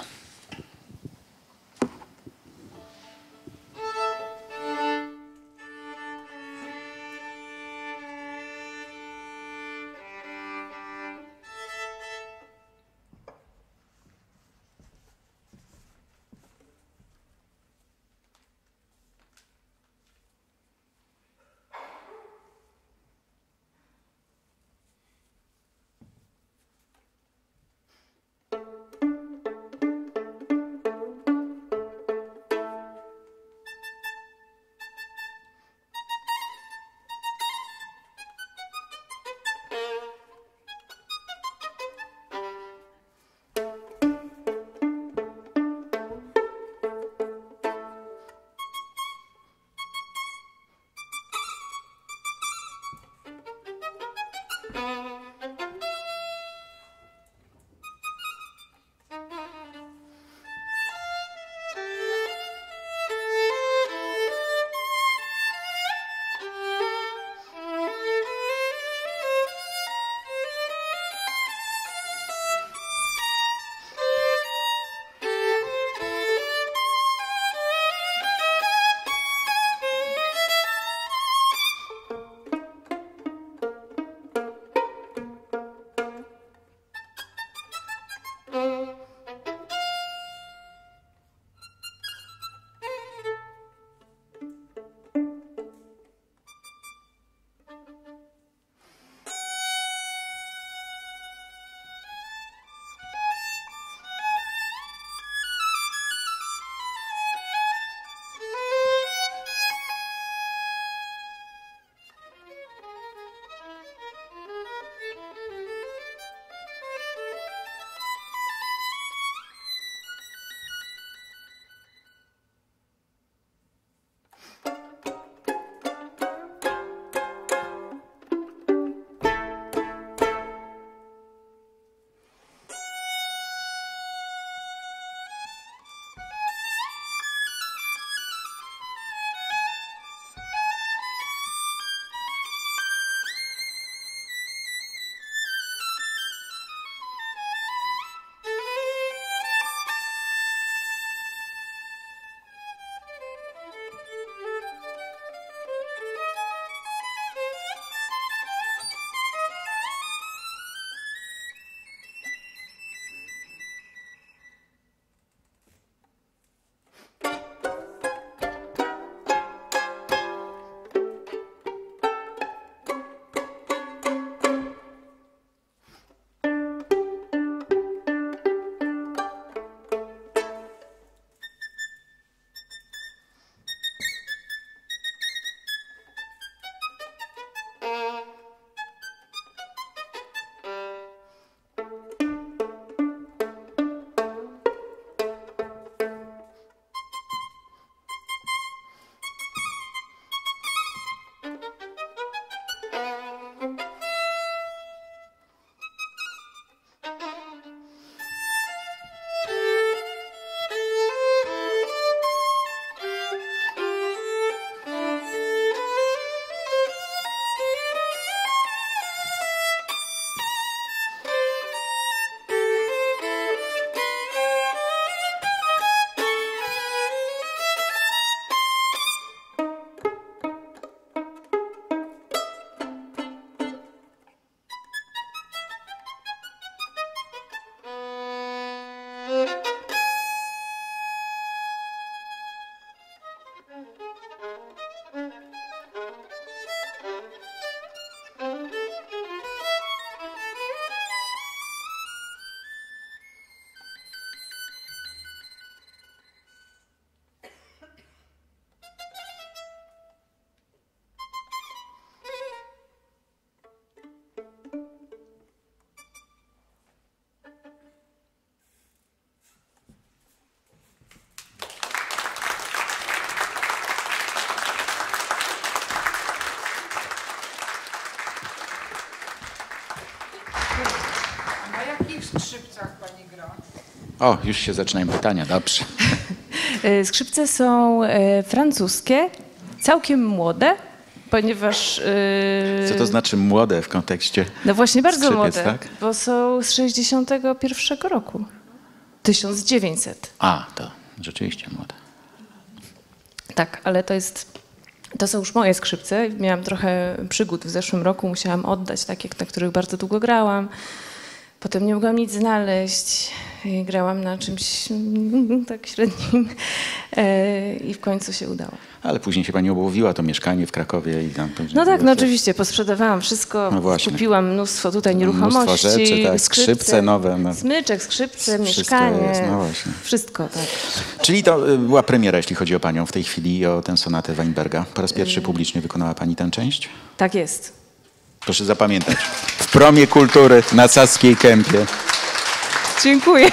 O, już się zaczynają pytania, dobrze. Skrzypce są francuskie, całkiem młode, ponieważ... Co to znaczy młode w kontekście No właśnie bardzo skrzypiec, młode, tak? bo są z 61 roku. 1900. A, to rzeczywiście młode. Tak, ale to są już moje skrzypce. Miałam trochę przygód w zeszłym roku, musiałam oddać takie, na których bardzo długo grałam. Potem nie mogłam nic znaleźć. Grałam na czymś tak średnim i w końcu się udało. Ale później się pani obłowiła to mieszkanie w Krakowie i tam... No tak, no oczywiście, posprzedawałam wszystko, No kupiłam mnóstwo tutaj nieruchomości, mnóstwo rzeczy, tak, skrzypce nowe. No. Smyczek, skrzypce, Wszystko mieszkanie, jest, no właśnie. Wszystko, tak. Czyli to była premiera, jeśli chodzi o panią w tej chwili, o tę sonatę Weinberga. Po raz pierwszy publicznie wykonała pani tę część? Tak jest. Proszę zapamiętać. W Promie Kultury na Saskiej Kępie. Dziękuję.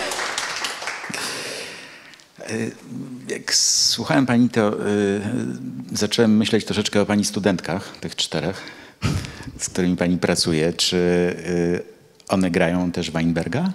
Jak słuchałem pani, to zacząłem myśleć troszeczkę o pani studentkach, tych 4, z którymi pani pracuje. Czy one grają też Weinberga?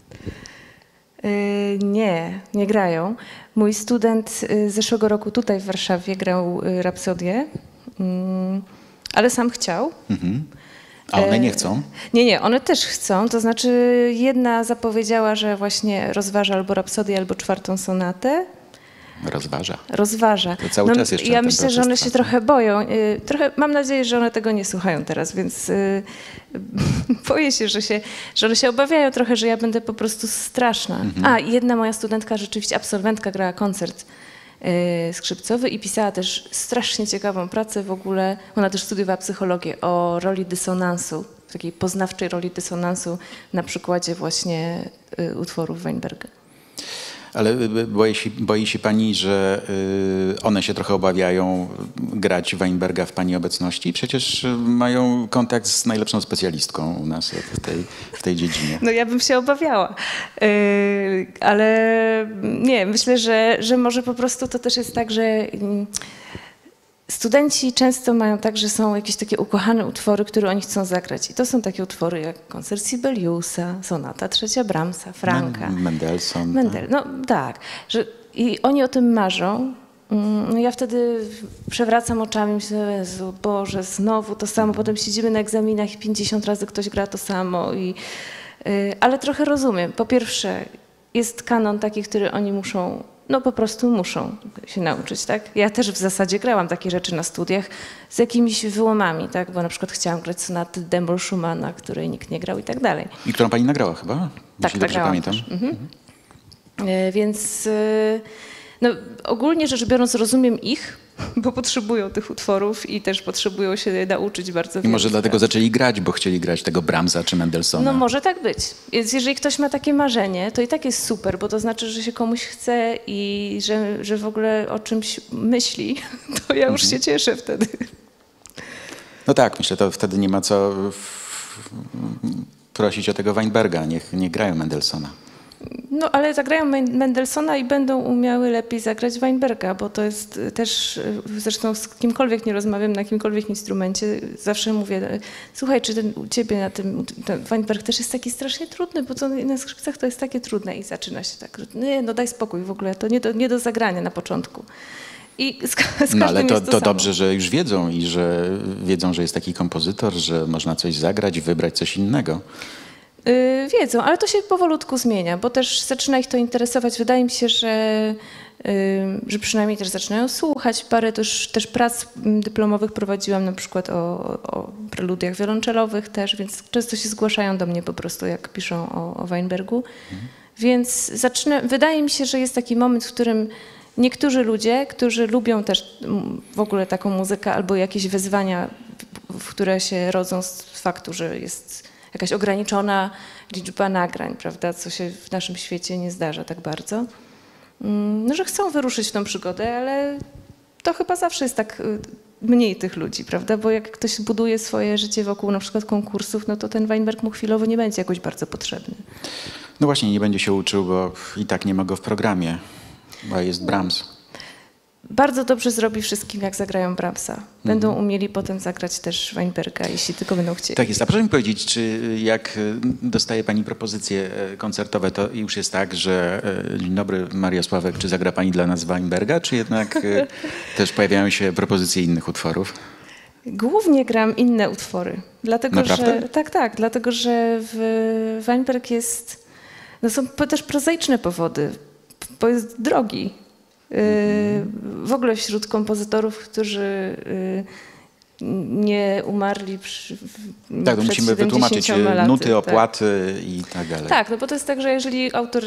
Nie grają. Mój student z zeszłego roku tutaj w Warszawie grał Rapsodię, ale sam chciał. Mhm. A one nie chcą? Nie, one też chcą. To znaczy jedna zapowiedziała, że właśnie rozważa albo Rapsodię, albo 4. sonatę. Rozważa. To cały czas jeszcze ja ten myślę, że one się trochę boją. Mam nadzieję, że one tego nie słuchają teraz, więc boję się, że one się obawiają trochę, że ja będę po prostu straszna. A, i jedna moja studentka, rzeczywiście absolwentka, grała koncert skrzypcowy i pisała też strasznie ciekawą pracę w ogóle. Ona też studiowała psychologię o roli dysonansu, takiej poznawczej roli dysonansu na przykładzie właśnie utworów Weinberga. Ale boi się pani, że one się trochę obawiają grać Weinberga w pani obecności? Przecież mają kontakt z najlepszą specjalistką u nas w tej dziedzinie. No ja bym się obawiała, ale nie, myślę, że może po prostu to też jest tak, że studenci często mają tak, że są jakieś takie ukochane utwory, które oni chcą zagrać. I to są takie utwory jak koncert Sibeliusa, sonata 3 Brahmsa, Franka. Mendelssohn. No tak. I oni o tym marzą. No ja wtedy przewracam oczami, myślę, Jezu, Boże, znowu to samo. Potem siedzimy na egzaminach i 50 razy ktoś gra to samo. Ale trochę rozumiem. Po pierwsze, jest kanon taki, który oni muszą... No po prostu muszą się nauczyć, tak? Ja też w zasadzie grałam takie rzeczy na studiach z jakimiś wyłomami, tak? Bo na przykład chciałam grać sonaty Dembol Schumana, której nikt nie grał i tak dalej. I którą pani nagrała chyba? Tak, dobrze pamiętam. Więc no, ogólnie rzecz biorąc rozumiem ich, bo potrzebują tych utworów i też potrzebują się nauczyć bardzo wiele. I może dlatego zaczęli grać, bo chcieli grać tego Brahmsa czy Mendelssohna. No może tak być. Więc jeżeli ktoś ma takie marzenie, to i tak jest super, bo to znaczy, że się komuś chce i że w ogóle o czymś myśli, to ja już się cieszę wtedy. No tak, myślę, to wtedy nie ma co prosić o tego Weinberga, niech grają Mendelssohna. No ale zagrają Mendelssohna i będą umiały lepiej zagrać Weinberga, bo to jest też, zresztą z kimkolwiek nie rozmawiam na jakimkolwiek instrumencie, zawsze mówię, słuchaj, czy u ciebie na tym ten Weinberg też jest taki strasznie trudny, bo to na skrzypcach to jest takie trudne i zaczyna się tak, nie, no daj spokój w ogóle, to nie do zagrania na początku. I no ale to dobrze, że już wiedzą i że wiedzą, że jest taki kompozytor, że można coś zagrać, wybrać coś innego. Wiedzą, ale to się powolutku zmienia, bo też zaczyna ich to interesować. Wydaje mi się, że przynajmniej też zaczynają słuchać. Parę też prac dyplomowych prowadziłam na przykład o preludiach wiolonczelowych też, więc często się zgłaszają do mnie po prostu, jak piszą o Weinbergu. Więc wydaje mi się, że jest taki moment, w którym niektórzy ludzie, którzy lubią też w ogóle taką muzykę albo jakieś wyzwania, które się rodzą z faktu, że jest jakaś ograniczona liczba nagrań, prawda, co się w naszym świecie nie zdarza tak bardzo, no, że chcą wyruszyć w tą przygodę, ale to chyba zawsze jest tak mniej tych ludzi, prawda, bo jak ktoś buduje swoje życie wokół na przykład konkursów, no to ten Weinberg mu chwilowo nie będzie jakoś bardzo potrzebny. No właśnie, nie będzie się uczył, bo i tak nie ma go w programie, bo jest Brahms. bardzo dobrze zrobi wszystkim, jak zagrają Brahmsa. Będą umieli potem zagrać też Weinberga, jeśli tylko będą chcieli. Tak jest. A proszę mi powiedzieć, czy jak dostaje pani propozycje koncertowe, to już jest tak, że dzień dobry, Maria Sławek, czy zagra pani dla nas Weinberga, czy jednak też pojawiają się propozycje innych utworów? Głównie gram inne utwory. Dlatego, Naprawdę? że tak, dlatego że Weinberg jest... No są też prozaiczne powody, bo jest drogi. W ogóle wśród kompozytorów, którzy nie umarli tak, to przed musimy wytłumaczyć 70 laty, nuty, opłaty i tak dalej. Tak, no bo to jest tak, że jeżeli autor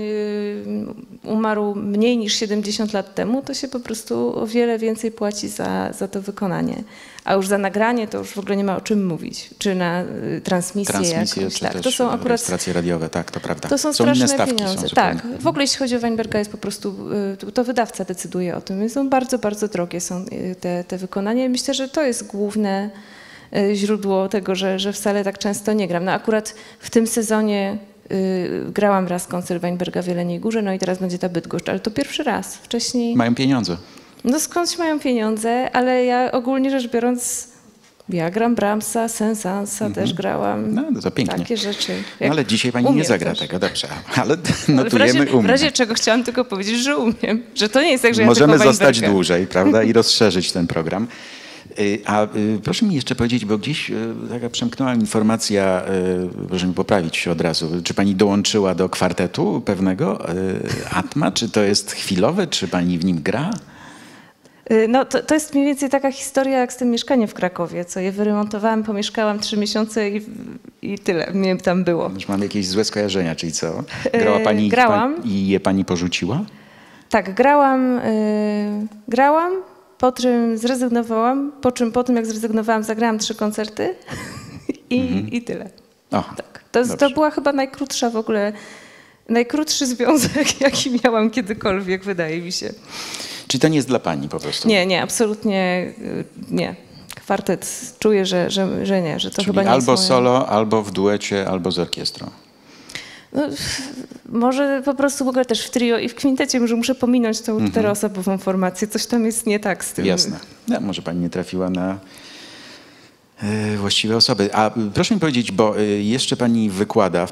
umarł mniej niż 70 lat temu, to się po prostu o wiele więcej płaci za to wykonanie. A już za nagranie to już w ogóle nie ma o czym mówić. Czy na transmisję jakąś. Czy tak, też to są akurat rejestracje radiowe, tak, to prawda. To są inne straszne stawki. pieniądze. Tak, w ogóle jeśli chodzi o Weinberga, jest po prostu, to wydawca decyduje o tym. Więc są bardzo, bardzo drogie są te wykonania i myślę, że to jest główne źródło tego, że wcale tak często nie gram. No akurat w tym sezonie grałam raz koncert Weinberga w Jeleniej Górze, no i teraz będzie ta Bydgoszcz, ale to pierwszy raz. Wcześniej... Mają pieniądze. No skądś mają pieniądze, ale ja ogólnie rzecz biorąc, ja gram Brahmsa, Saint-Saënsa też grałam. No to pięknie. Takie rzeczy. No, ale dzisiaj pani nie zagra też. tego, dobrze. Ale notujemy w razie czego chciałam tylko powiedzieć, że umiem. Że to nie jest tak, że możemy ja tylko zostać Weinberga. dłużej, prawda? I rozszerzyć ten program. A proszę mi jeszcze powiedzieć, bo gdzieś taka przemknęła informacja, proszę mi poprawić się od razu, czy pani dołączyła do kwartetu pewnego, Atma, czy to jest chwilowe, czy pani w nim gra? No to jest mniej więcej taka historia jak z tym mieszkaniem w Krakowie, co je wyremontowałam, pomieszkałam 3 miesiące i tyle mnie tam było. Już mam jakieś złe skojarzenia, czyli co? Grała pani Grałam. I je pani porzuciła? Tak, grałam, po czym zrezygnowałam, po tym jak zrezygnowałam zagrałam 3 koncerty i tyle. O, tak. To była chyba najkrótsza w ogóle, najkrótszy związek, jaki miałam kiedykolwiek, wydaje mi się. Czyli to nie jest dla pani po prostu? Nie, absolutnie nie. Kwartet czuję, że nie, że to Czyli chyba nie albo jest moje... solo, albo w duecie, albo z orkiestrą. No, może po prostu w ogóle też w trio i w kwintecie, może muszę pominąć tą 4-osobową formację. Coś tam jest nie tak z tym. Jasne. No, może pani nie trafiła na właściwe osoby. A proszę mi powiedzieć, bo jeszcze pani wykłada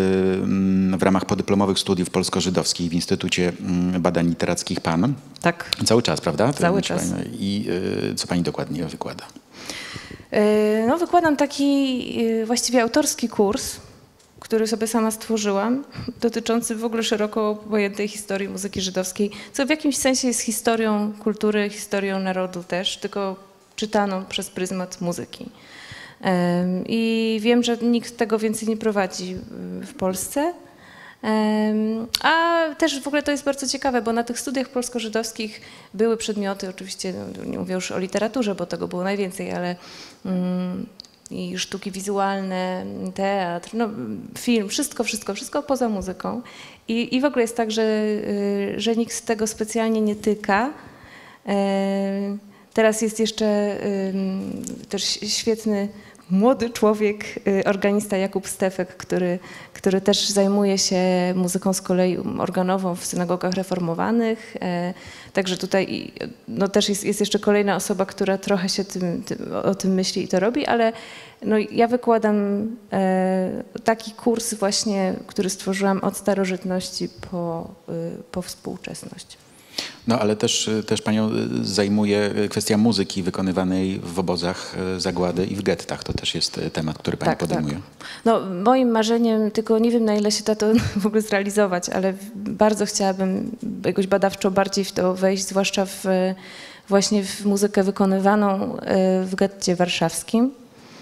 w ramach podyplomowych studiów polsko-żydowskich w Instytucie Badań Literackich PAN. Tak. Cały czas, prawda? Cały czas. I co pani dokładnie wykłada? No, wykładam taki właściwie autorski kurs, który sobie sama stworzyłam, dotyczący w ogóle szeroko pojętej historii muzyki żydowskiej, co w jakimś sensie jest historią kultury, historią narodu też, tylko czytaną przez pryzmat muzyki. I wiem, że nikt tego więcej nie prowadzi w Polsce. A też w ogóle to jest bardzo ciekawe, bo na tych studiach polsko-żydowskich były przedmioty, oczywiście nie mówię już o literaturze, bo tego było najwięcej, ale i sztuki wizualne, teatr, no, film, wszystko poza muzyką. I w ogóle jest tak, że nikt z tego specjalnie nie tyka. Teraz jest jeszcze też świetny młody człowiek, organista Jakub Stefek, który też zajmuje się muzyką z kolei organową w synagogach reformowanych. Także tutaj no też jest jeszcze kolejna osoba, która trochę się o tym myśli i to robi, ale no ja wykładam taki kurs właśnie, który stworzyłam od starożytności po współczesność. No ale też panią zajmuje kwestia muzyki wykonywanej w obozach zagłady i w gettach. To też jest temat, który pani podejmuje. Tak. No, moim marzeniem, tylko nie wiem na ile się da to w ogóle zrealizować, ale bardzo chciałabym jakoś badawczo bardziej w to wejść, zwłaszcza właśnie w muzykę wykonywaną w getcie warszawskim.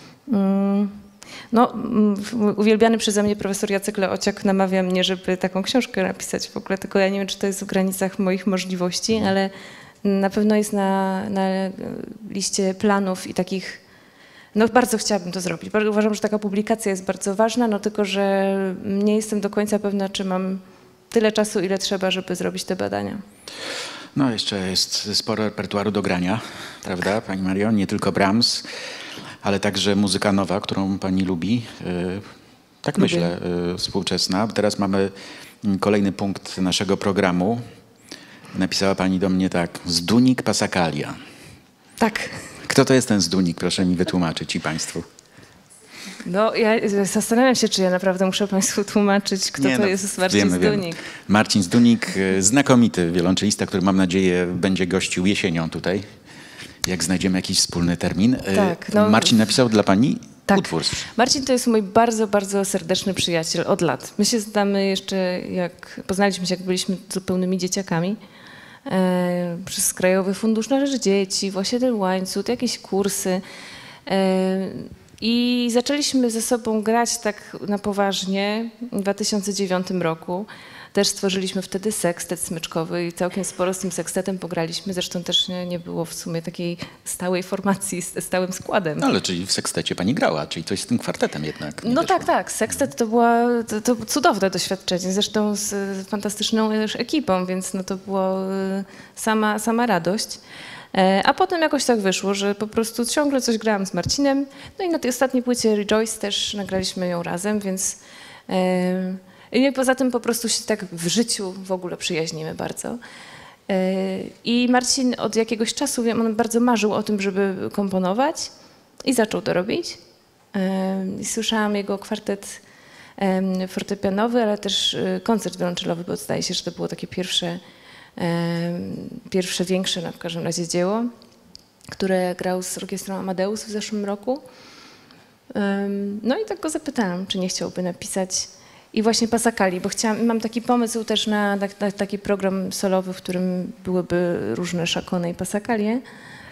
No, uwielbiany przeze mnie profesor Jacek Leociak namawia mnie, żeby taką książkę napisać w ogóle, tylko ja nie wiem, czy to jest w granicach moich możliwości, ale na pewno jest na liście planów i takich, no bardzo chciałabym to zrobić. Uważam, że taka publikacja jest bardzo ważna, no tylko, że nie jestem do końca pewna, czy mam tyle czasu, ile trzeba, żeby zrobić te badania. No jeszcze jest sporo repertuaru do grania, prawda, pani Mario? Nie tylko Brahms, ale także muzyka nowa, którą pani lubi. Tak lubię. Myślę, współczesna. Teraz mamy kolejny punkt naszego programu. Napisała pani do mnie tak, Zdunik Passacaglia. Tak. Kto to jest ten Zdunik? Proszę mi wytłumaczyć i państwu. No, ja zastanawiam się, czy ja naprawdę muszę państwu tłumaczyć, kto to jest Marcin Zdunik. Marcin Zdunik, znakomity wiolonczelista, który mam nadzieję będzie gościł jesienią tutaj, jak znajdziemy jakiś wspólny termin. Tak, no, Marcin napisał dla pani utwór. Marcin to jest mój bardzo, bardzo serdeczny przyjaciel od lat. My się znamy jeszcze, poznaliśmy się, jak byliśmy zupełnymi dzieciakami. Przez Krajowy Fundusz na Rzecz Dzieci, właśnie ten łańcuch, jakieś kursy. I zaczęliśmy ze sobą grać tak na poważnie w 2009 roku. Też stworzyliśmy wtedy sekstet smyczkowy i całkiem sporo z tym sekstetem pograliśmy. Zresztą też nie było w sumie takiej stałej formacji z stałym składem. No ale czyli w sekstecie pani grała, czyli coś z tym kwartetem jednak. No tak. Sekstet to to cudowne doświadczenie. Zresztą z fantastyczną też ekipą, więc no to było sama radość. A potem jakoś tak wyszło, że po prostu ciągle coś grałam z Marcinem. No i na tej ostatniej płycie Rejoice też nagraliśmy ją razem, więc i poza tym po prostu się tak w życiu w ogóle przyjaźnimy bardzo. I Marcin od jakiegoś czasu, wiem, on bardzo marzył o tym, żeby komponować i zaczął to robić. I słyszałam jego kwartet fortepianowy, ale też koncert wiolonczelowy, bo zdaje się, że to było takie pierwsze większe w każdym razie dzieło, które grał z orkiestrą Amadeus w zeszłym roku. No i tak go zapytałam, czy nie chciałby napisać i właśnie Passacagli, bo mam taki pomysł też na taki program solowy, w którym byłyby różne szakony i Passacaglie.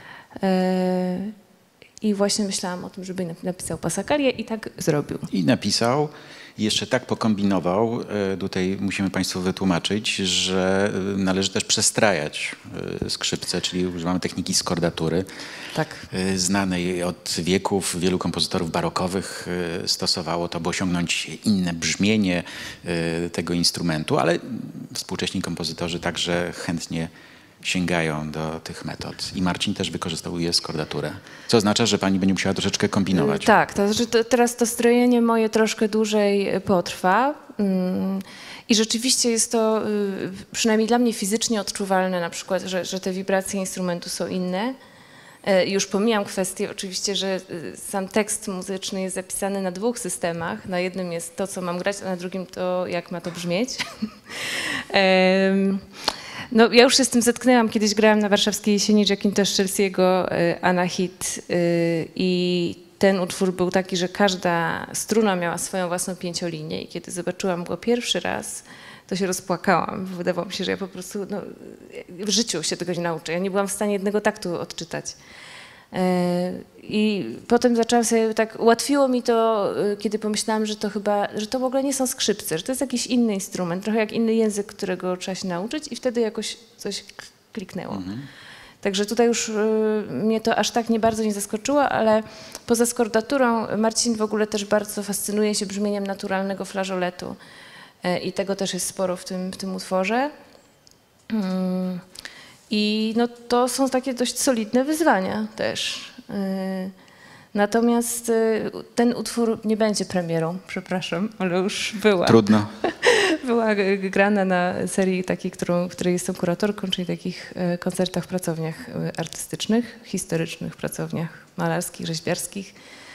I właśnie myślałam o tym, żeby napisał Passacaglię i tak zrobił. I napisał. Jeszcze tak pokombinował, tutaj musimy państwu wytłumaczyć, że należy też przestrajać skrzypce, czyli używamy techniki skordatury. Tak. Znanej od wieków, wielu kompozytorów barokowych stosowało to, by osiągnąć inne brzmienie tego instrumentu, ale współcześni kompozytorzy także chętnie sięgają do tych metod. I Marcin też wykorzystuje skordaturę, co oznacza, że pani będzie musiała troszeczkę kombinować. Tak, to znaczy teraz to strojenie moje troszkę dłużej potrwa i rzeczywiście jest to przynajmniej dla mnie fizycznie odczuwalne, na przykład, że te wibracje instrumentu są inne. Już pomijam kwestię oczywiście, że sam tekst muzyczny jest zapisany na 2 systemach. Na jednym jest to, co mam grać, a na drugim to, jak ma to brzmieć. No, ja już się z tym zetknęłam, kiedyś grałam na warszawskiej jesieni Jackintosh Chelsea'ego Anahit i ten utwór był taki, że każda struna miała swoją własną pięciolinię i kiedy zobaczyłam go pierwszy raz, to się rozpłakałam. Wydawało mi się, że ja po prostu w życiu się tego nie nauczę. Ja nie byłam w stanie jednego taktu odczytać. I potem zaczęłam sobie tak, ułatwiło mi to, kiedy pomyślałam, że to w ogóle nie są skrzypce, że to jest jakiś inny instrument, trochę jak inny język, którego trzeba się nauczyć i wtedy jakoś coś kliknęło. Mhm. Także tutaj już mnie to aż tak bardzo nie zaskoczyło, ale poza skordaturą Marcin w ogóle też bardzo fascynuje się brzmieniem naturalnego flażoletu i tego też jest sporo w tym utworze. I no, to są takie dość solidne wyzwania też. Natomiast ten utwór nie będzie premierą, przepraszam, ale już była. Trudno. Była grana na serii takiej, której jestem kuratorką, czyli takich koncertach w pracowniach artystycznych, historycznych pracowniach malarskich, rzeźbiarskich.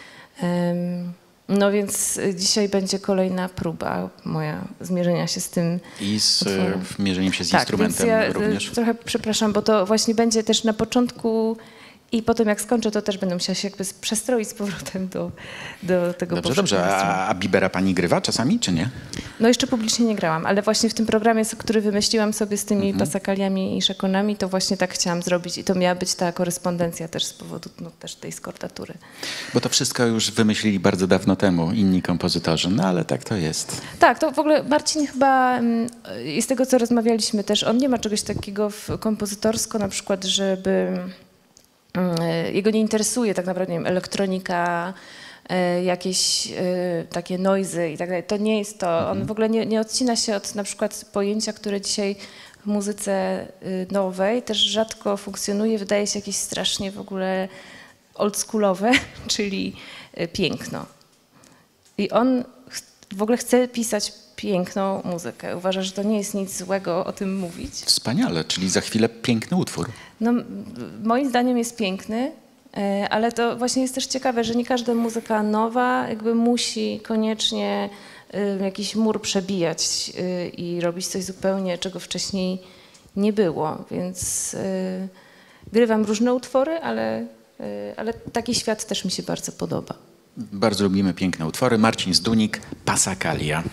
No więc dzisiaj będzie kolejna próba moja zmierzenia się z tym. I z mierzeniem się z instrumentem ja również. Trochę przepraszam, bo to właśnie będzie też na początku i potem jak skończę, to też będę musiała się jakby przestroić z powrotem do tego. Dobrze. A Bibera pani grywa czasami, czy nie? No jeszcze publicznie nie grałam, ale właśnie w tym programie, który wymyśliłam sobie z tymi Passacagliami i szakonami, to właśnie tak chciałam zrobić i to miała być ta korespondencja też z powodu też tej skordatury. Bo to wszystko już wymyślili bardzo dawno temu inni kompozytorzy, no ale tak to jest. Tak, to w ogóle Marcin chyba, z tego co rozmawialiśmy też, on nie ma czegoś takiego kompozytorsko na przykład, żeby... Jego nie interesuje tak naprawdę, nie wiem, elektronika, jakieś takie noizy i tak dalej. To nie jest to. On w ogóle nie odcina się od na przykład pojęcia, które dzisiaj w muzyce nowej też rzadko funkcjonuje. Wydaje się jakieś strasznie w ogóle oldschoolowe, czyli piękno. I on w ogóle chce pisać piękną muzykę. Uważasz, że to nie jest nic złego o tym mówić? Wspaniale, czyli za chwilę piękny utwór. No, moim zdaniem jest piękny, ale to właśnie jest też ciekawe, że nie każda muzyka nowa jakby musi koniecznie jakiś mur przebijać i robić coś zupełnie, czego wcześniej nie było. Więc grywam różne utwory, ale taki świat też mi się bardzo podoba. Bardzo lubimy piękne utwory. Marcin Zdunik, Passacaglia.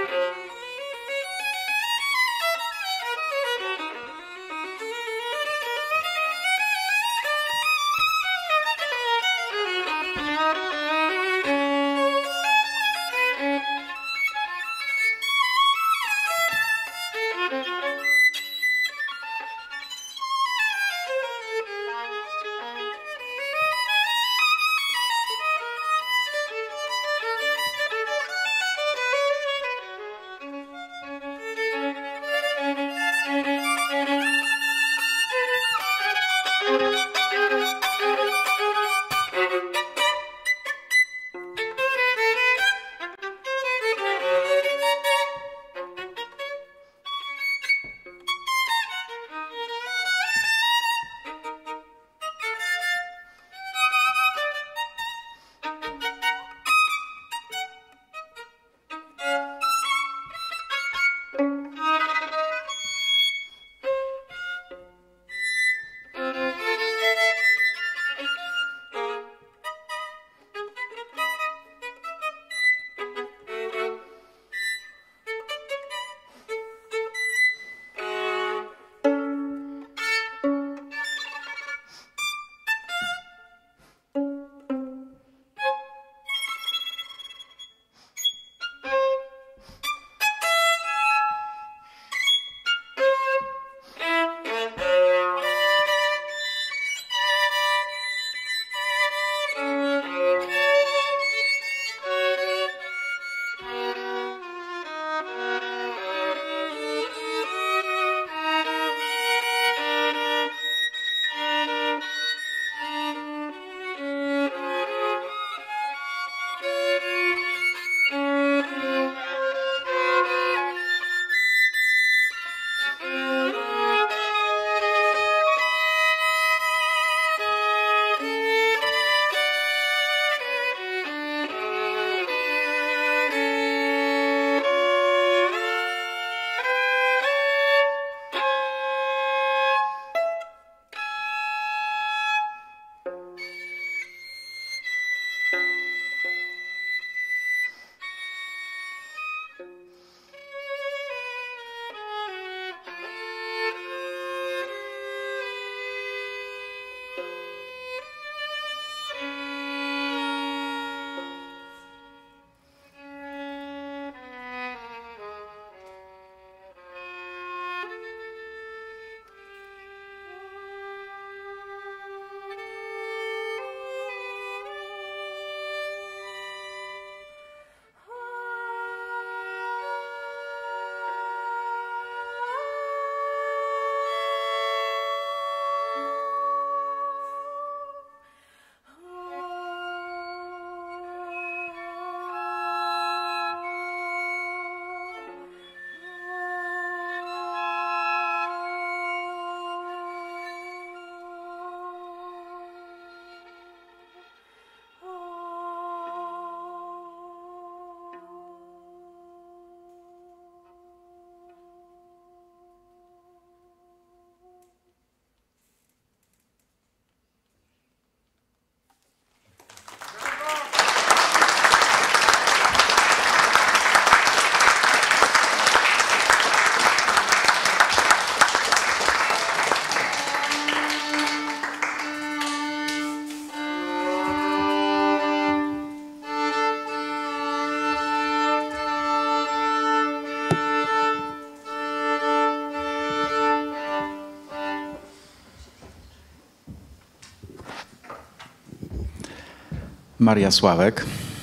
Maria Sławek.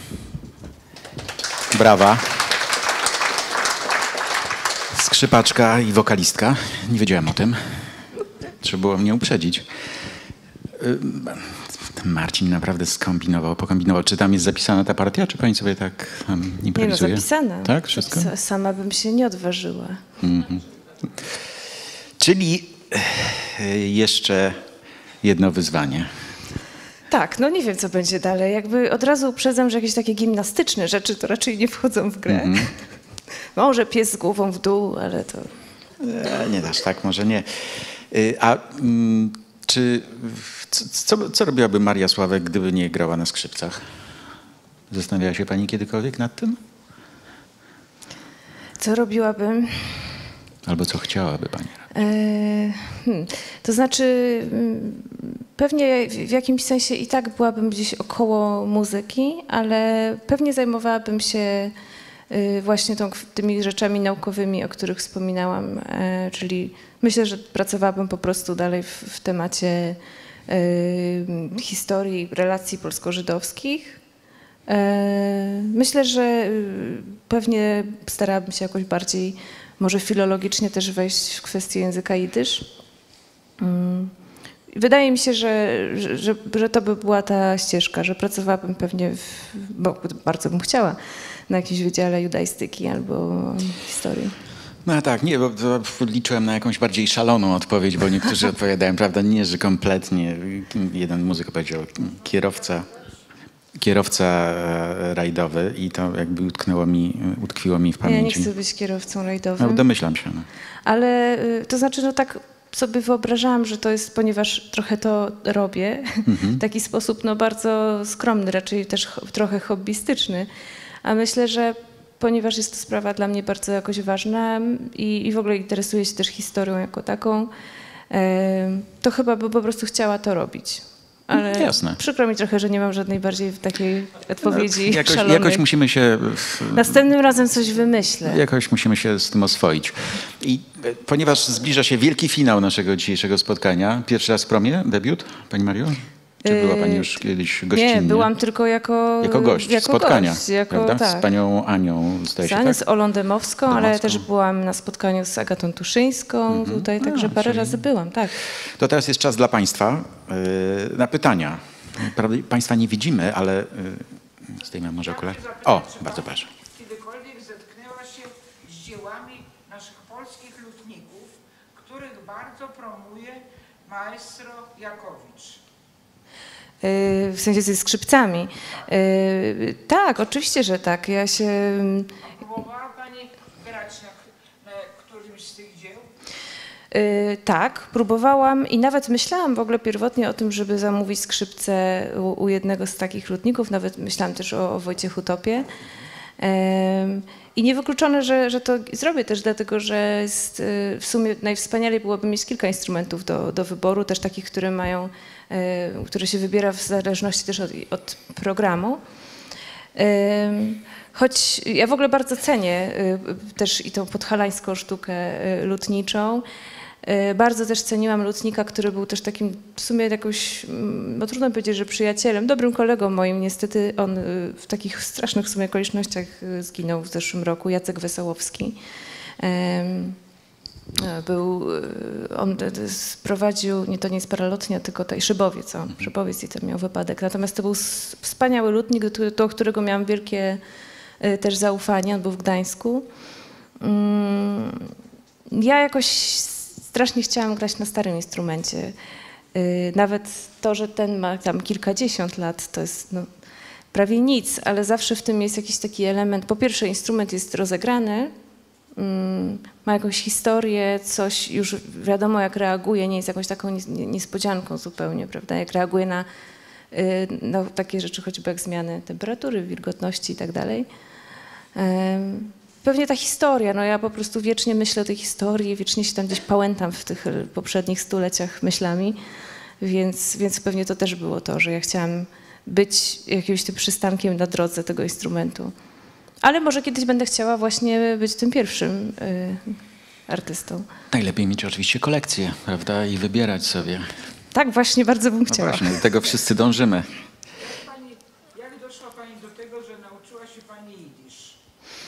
Brawa. Skrzypaczka i wokalistka. Nie wiedziałem o tym. Trzeba było mnie uprzedzić. Marcin naprawdę pokombinował. Czy tam jest zapisana ta partia, czy pani sobie tak improwizuje? Nie, no zapisana. Tak? Wszystko? Sama bym się nie odważyła. Mhm. Czyli jeszcze jedno wyzwanie. Tak, no nie wiem, co będzie dalej. Jakby od razu uprzedzam, że jakieś takie gimnastyczne rzeczy to raczej nie wchodzą w grę. Może pies z głową w dół, ale to... Nie aż tak, może nie. A co robiłaby Maria Sławek, gdyby nie grała na skrzypcach? Zastanawiała się pani kiedykolwiek nad tym? Co robiłabym? Albo co chciałaby pani? To znaczy, pewnie w jakimś sensie i tak byłabym gdzieś około muzyki, ale pewnie zajmowałabym się właśnie tymi rzeczami naukowymi, o których wspominałam, czyli myślę, że pracowałabym po prostu dalej w temacie historii relacji polsko-żydowskich. Myślę, że pewnie starałabym się jakoś bardziej, może filologicznie też wejść w kwestię języka jidysz. Wydaje mi się, że to by była ta ścieżka, że pracowałabym pewnie, bo bardzo bym chciała, na jakimś wydziale judaistyki albo historii. No tak, nie, bo liczyłem na jakąś bardziej szaloną odpowiedź, bo niektórzy odpowiadają, prawda, nie, że kompletnie. Jeden muzyk powiedział kierowca rajdowy i to jakby utkwiło mi w pamięci. Ja nie chcę być kierowcą rajdowym. No, domyślam się. No. Ale to znaczy, no tak sobie wyobrażałam, że to jest, ponieważ trochę to robię, w taki sposób no bardzo skromny, raczej też trochę hobbystyczny. A myślę, że ponieważ jest to sprawa dla mnie bardzo jakoś ważna i w ogóle interesuję się też historią jako taką, to chyba by po prostu chciała to robić. Ale jasne. Przykro mi trochę, że nie mam żadnej bardziej takiej odpowiedzi szalonej. Jakoś musimy się... Następnym razem coś wymyślę. Jakoś musimy się z tym oswoić. I ponieważ zbliża się wielki finał naszego dzisiejszego spotkania, pierwszy raz w Promie, debiut, pani Mario? Czy była pani już kiedyś gościnnie? Nie, byłam tylko jako gość spotkania, gość, prawda? Tak. Z panią Anią, zdaje się, tak? Z Olą Demowską, ale też byłam na spotkaniu z Agatą Tuszyńską tutaj, także parę razy byłam, tak. To teraz jest czas dla państwa na pytania. Państwa nie widzimy, ale zdejmę może okulary. O, bardzo proszę. Kiedykolwiek zetknęła się z dziełami naszych polskich lutników, których bardzo promuje maestro Jakowicz? W sensie ze skrzypcami. Tak, oczywiście, że tak. Ja się... Próbowała pani grać na którymś z tych dzieł? Tak, próbowałam i nawet myślałam w ogóle pierwotnie o tym, żeby zamówić skrzypce u jednego z takich lutników. Nawet myślałam też o Wojciechu Topie. I niewykluczone, że to zrobię też dlatego, że jest, w sumie najwspanialej byłoby mieć kilka instrumentów do wyboru, też takich, które się wybiera w zależności też od programu. Choć ja w ogóle bardzo cenię też i tą podhalańską sztukę lutniczą. Bardzo też ceniłam lutnika, który był też takim w sumie jakoś, no trudno powiedzieć, że przyjacielem, dobrym kolegą moim. Niestety on w takich strasznych w sumie okolicznościach zginął w zeszłym roku, Jacek Wesołowski. On sprowadził, to nie jest paralotnia, tylko szybowiec, szybowiec i tam miał wypadek. Natomiast to był wspaniały lutnik, do którego miałam wielkie też zaufanie, on był w Gdańsku. Ja jakoś strasznie chciałam grać na starym instrumencie. Nawet to, że ten ma tam kilkadziesiąt lat, to jest prawie nic, ale zawsze w tym jest jakiś taki element. Po pierwsze, instrument jest rozegrany, ma jakąś historię, coś już wiadomo jak reaguje, nie jest jakąś taką niespodzianką zupełnie, prawda? Jak reaguje na takie rzeczy choćby jak zmiany temperatury, wilgotności i tak dalej. Pewnie ta historia, ja po prostu wiecznie myślę o tej historii, wiecznie się tam gdzieś pałętam w tych poprzednich stuleciach myślami, więc pewnie to też było to, że ja chciałam być jakimś tym przystankiem na drodze tego instrumentu. Ale może kiedyś będę chciała właśnie być tym pierwszym artystą. Najlepiej mieć oczywiście kolekcję, prawda, i wybierać sobie. Tak, właśnie bardzo bym chciała. Właśnie, do tego wszyscy dążymy. Jak doszła pani do tego, że nauczyła się pani jidysz?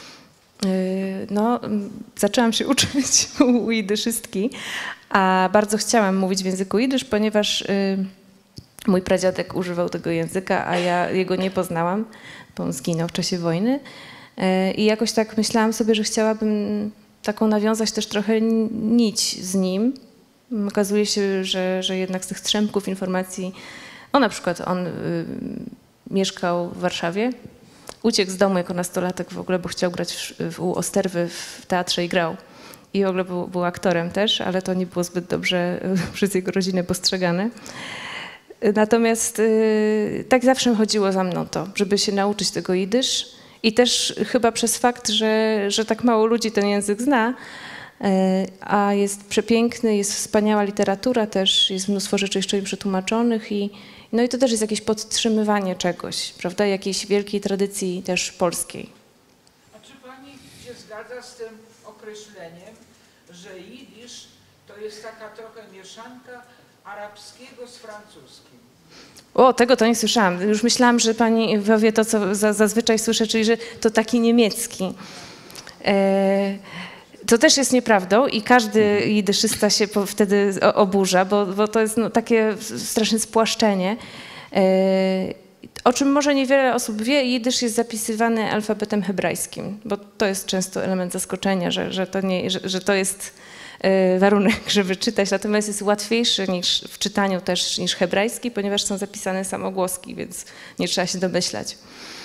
Zaczęłam się uczyć u jidyszystki, a bardzo chciałam mówić w języku jidysz, ponieważ mój pradziadek używał tego języka, a ja jego nie poznałam, bo on zginął w czasie wojny. I jakoś tak myślałam sobie, że chciałabym taką nawiązać też trochę nić z nim. Okazuje się, że jednak z tych strzępków informacji, na przykład on mieszkał w Warszawie, uciekł z domu jako nastolatek w ogóle, bo chciał grać u Osterwy w teatrze i grał. I w ogóle był aktorem też, ale to nie było zbyt dobrze przez jego rodzinę postrzegane. Natomiast tak zawsze chodziło za mną to, żeby się nauczyć tego jidysz. I też chyba przez fakt, że tak mało ludzi ten język zna, a jest przepiękny, jest wspaniała literatura też, jest mnóstwo rzeczy jeszcze im przetłumaczonych no i to też jest jakieś podtrzymywanie czegoś, prawda, jakiejś wielkiej tradycji też polskiej. A czy pani się zgadza z tym określeniem, że jidysz to jest taka trochę mieszanka arabskiego z francuskim? O, tego to nie słyszałam. Już myślałam, że pani powie to, co zazwyczaj słyszę, czyli że to taki niemiecki. To też jest nieprawdą i każdy jidyszysta się wtedy oburza, bo to jest takie straszne spłaszczenie. O czym może niewiele osób wie, jidysz jest zapisywany alfabetem hebrajskim, bo to jest często element zaskoczenia, że to jest warunek, żeby czytać, natomiast jest łatwiejszy w czytaniu też niż hebrajski, ponieważ są zapisane samogłoski, więc nie trzeba się domyślać.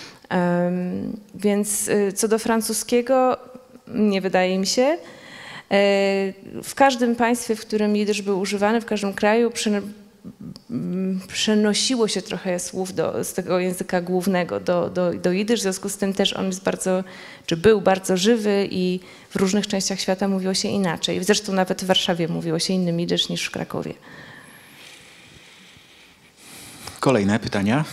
Więc co do francuskiego, nie wydaje mi się. W każdym państwie, w którym jidysz był używany, w każdym kraju przenosiło się trochę słów z tego języka głównego do jidysz, w związku z tym też on jest był bardzo żywy i w różnych częściach świata mówiło się inaczej. Zresztą nawet w Warszawie mówiło się innym jidysz niż w Krakowie. Kolejne pytania?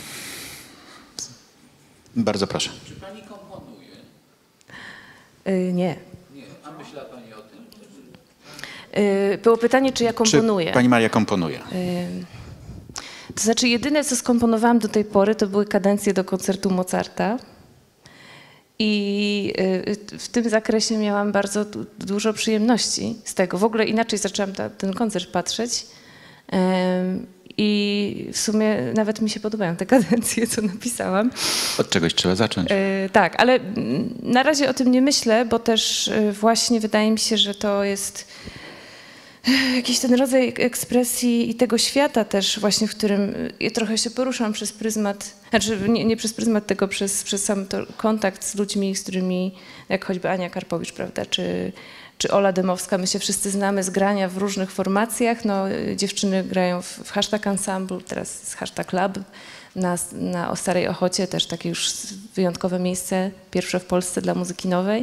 Bardzo proszę. Czy pani komponuje? Nie. Nie. A myślała pani o tym? Było pytanie, czy ja komponuję. Czy pani Maria komponuje? To znaczy jedyne, co skomponowałam do tej pory, to były kadencje do koncertu Mozarta. I w tym zakresie miałam bardzo dużo przyjemności z tego. W ogóle inaczej zaczęłam ten koncert patrzeć. I w sumie nawet mi się podobają te kadencje, co napisałam. Od czegoś trzeba zacząć. Tak, ale na razie o tym nie myślę, bo też właśnie wydaje mi się, że to jest jakiś ten rodzaj ekspresji i tego świata też właśnie, w którym ja trochę się poruszam przez pryzmat, znaczy nie przez pryzmat tego, przez sam to kontakt z ludźmi, z którymi, jak choćby Ania Karpowicz, prawda, czy Ola Dymowska, my się wszyscy znamy z grania w różnych formacjach, no dziewczyny grają w hashtag ensemble, teraz jest hashtag lab, o Starej Ochocie też takie już wyjątkowe miejsce, pierwsze w Polsce dla muzyki nowej.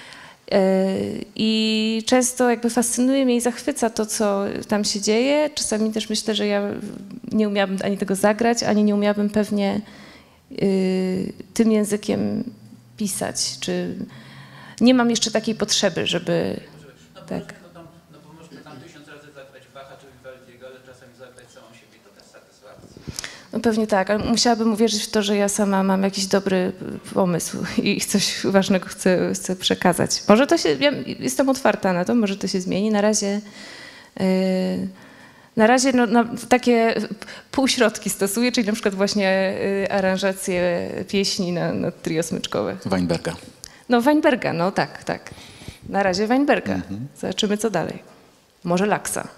I często jakby fascynuje mnie i zachwyca to, co tam się dzieje. Czasami też myślę, że ja nie umiałabym ani tego zagrać, ani nie umiałabym pewnie tym językiem pisać. Czy nie mam jeszcze takiej potrzeby, żeby... Tak. No bo można tam 1000 razy zagrać Bacha czy Vivaldiego, ale czasami zagrać samą siebie, to też satysfakcja. No pewnie tak, ale musiałabym uwierzyć w to, że ja sama mam jakiś dobry pomysł i coś ważnego chcę przekazać. Może to się, ja jestem otwarta na to, może to się zmieni. Na razie takie półśrodki stosuję, czyli na przykład właśnie aranżację pieśni na trio smyczkowe. Weinberga. No Weinberga, no tak. Na razie Weinberga. Zobaczymy, co dalej. Może Laksa.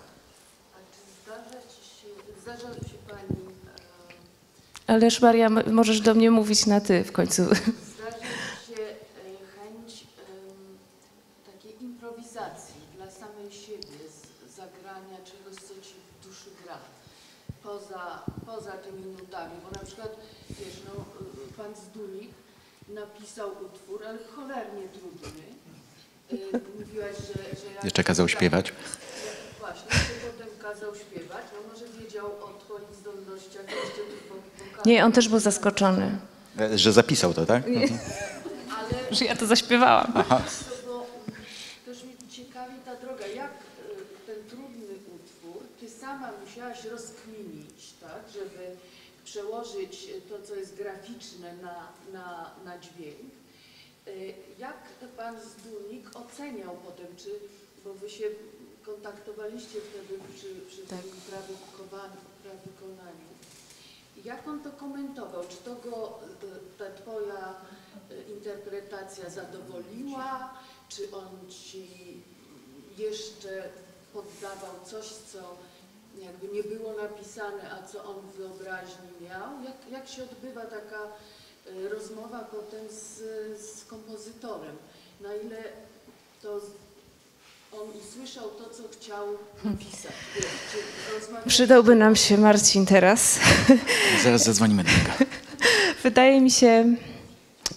Zdarza się pani... Ależ Maria, możesz do mnie mówić na ty w końcu. Zdarza się chęć takiej improwizacji dla samej siebie, zagrania czegoś, co ci w duszy gra, poza tymi nutami, bo na przykład, wiesz, no, pan Zdunik napisał utwór, ale cholernie trudny. Mówiłaś, że Jeszcze kazał śpiewać. Właśnie, że potem kazał śpiewać, no może wiedział o twoich zdolnościach jeszcze wokalnych. Nie, on też był zaskoczony, Że zapisał to, tak? Ale że ja to zaśpiewałam. Aha. bo też mnie ciekawi ta droga, jak ten trudny utwór ty sama musiałaś rozkminić, tak, żeby przełożyć to, co jest graficzne na dźwięk. Jak pan Zdunik oceniał potem, bo wy się kontaktowaliście wtedy przy Tak. tym prawykonaniu. Jak on to komentował? Czy to go ta twoja interpretacja zadowoliła? Czy on ci jeszcze poddawał coś, co jakby nie było napisane, a co on w wyobraźni miał? Jak się odbywa taka rozmowa potem z kompozytorem? Na ile to on usłyszał to, co chciał napisać? Przydałby nam się Marcin teraz. Zaraz zadzwonimy do niego. Wydaje mi się,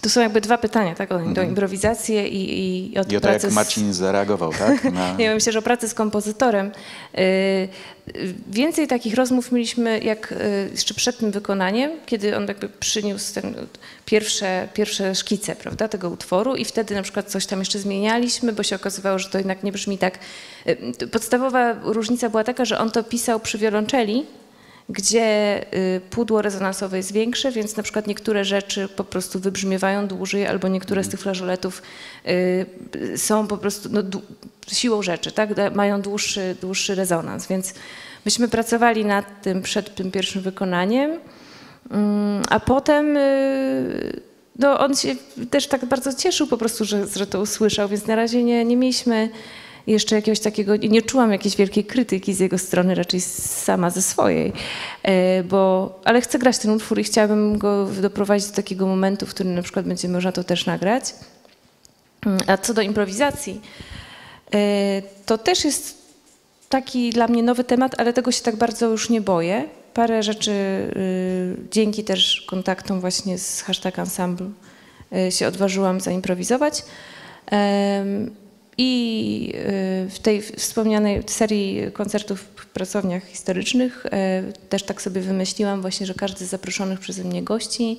Tu są jakby dwa pytania, tak? O improwizację i o I o to, pracę jak Marcin zareagował, tak? Ja myślę, że o pracy z kompozytorem. Więcej takich rozmów mieliśmy jak jeszcze przed tym wykonaniem, kiedy on jakby przyniósł pierwsze szkice, prawda, tego utworu i wtedy na przykład coś tam jeszcze zmienialiśmy, bo się okazywało, że to jednak nie brzmi tak. Podstawowa różnica była taka, że on to pisał przy wiolonczeli, gdzie pudło rezonansowe jest większe, więc na przykład niektóre rzeczy po prostu wybrzmiewają dłużej, albo niektóre z tych flażoletów są po prostu siłą rzeczy, tak? Mają dłuższy rezonans, więc myśmy pracowali nad tym przed tym pierwszym wykonaniem, a potem no on się też tak bardzo cieszył po prostu, że to usłyszał, więc na razie nie mieliśmy jeszcze jakiegoś takiego, nie czułam jakiejś wielkiej krytyki z jego strony, raczej sama ze swojej, ale chcę grać ten utwór i chciałabym go doprowadzić do takiego momentu, w którym na przykład będzie można to też nagrać. A co do improwizacji, to też jest taki dla mnie nowy temat, ale tego się tak bardzo już nie boję. Parę rzeczy dzięki też kontaktom właśnie z #ensemble się odważyłam zaimprowizować. I w tej wspomnianej serii koncertów w pracowniach historycznych też tak sobie wymyśliłam właśnie, że każdy z zaproszonych przeze mnie gości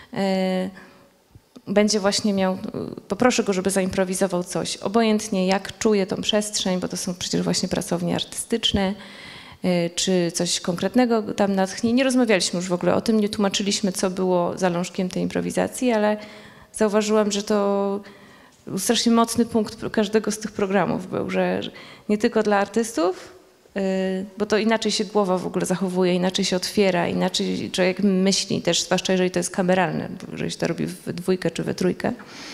będzie właśnie miał, poproszę go, żeby zaimprowizował coś, obojętnie jak czuje tą przestrzeń, bo to są przecież właśnie pracownie artystyczne, czy coś konkretnego tam natchnie. Nie rozmawialiśmy już w ogóle o tym, nie tłumaczyliśmy, co było zalążkiem tej improwizacji, ale zauważyłam, że to strasznie mocny punkt każdego z tych programów był, że nie tylko dla artystów, bo to inaczej się głowa w ogóle zachowuje, inaczej się otwiera, inaczej człowiek myśli też, zwłaszcza jeżeli to jest kameralne, jeżeli się to robi w dwójkę czy we trójkę.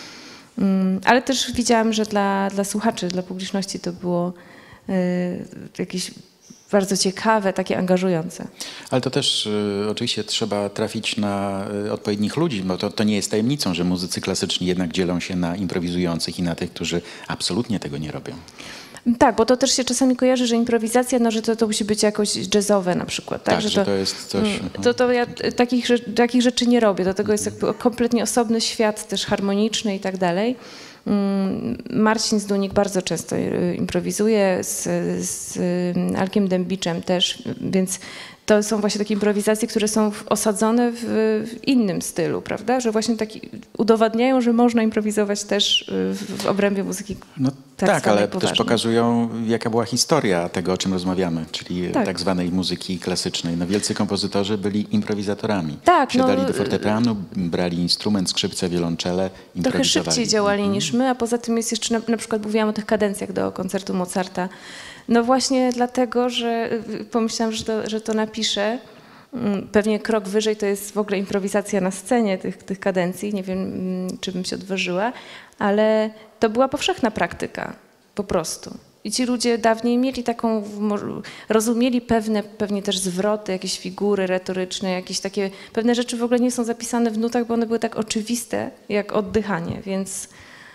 Ale też widziałam, że dla słuchaczy, dla publiczności to było jakieś bardzo ciekawe, takie angażujące. Ale to też oczywiście trzeba trafić na odpowiednich ludzi, bo to nie jest tajemnicą, że muzycy klasyczni jednak dzielą się na improwizujących i na tych, którzy absolutnie tego nie robią. Tak, bo to też się czasami kojarzy, że improwizacja, no, że to musi być jakoś jazzowe na przykład. Tak, że to jest coś... To ja takich rzeczy nie robię, do tego jest jakby kompletnie osobny świat, też harmoniczny i tak dalej. Marcin Zdunik bardzo często improwizuje, z Alkiem Dębiczem też, więc to są właśnie takie improwizacje, które są osadzone w innym stylu, prawda? Że właśnie udowadniają, że można improwizować też w obrębie muzyki. No tak, ale też pokazują, jaka była historia tego, o czym rozmawiamy, czyli tak zwanej muzyki klasycznej. No, wielcy kompozytorzy byli improwizatorami. Tak, siadali do fortepianu, brali instrument, skrzypce, wiolonczele, improwizowali. Trochę szybciej działali niż my, a poza tym jest jeszcze, na przykład mówiłam o tych kadencjach do koncertu Mozarta. No właśnie dlatego, że pomyślałam, że to napiszę. Pewnie krok wyżej to jest w ogóle improwizacja na scenie tych kadencji. Nie wiem, czy bym się odważyła, ale to była powszechna praktyka po prostu. I ci ludzie dawniej mieli taką, rozumieli pewnie też zwroty, jakieś figury retoryczne, jakieś takie, pewne rzeczy w ogóle nie są zapisane w nutach, bo one były tak oczywiste jak oddychanie, więc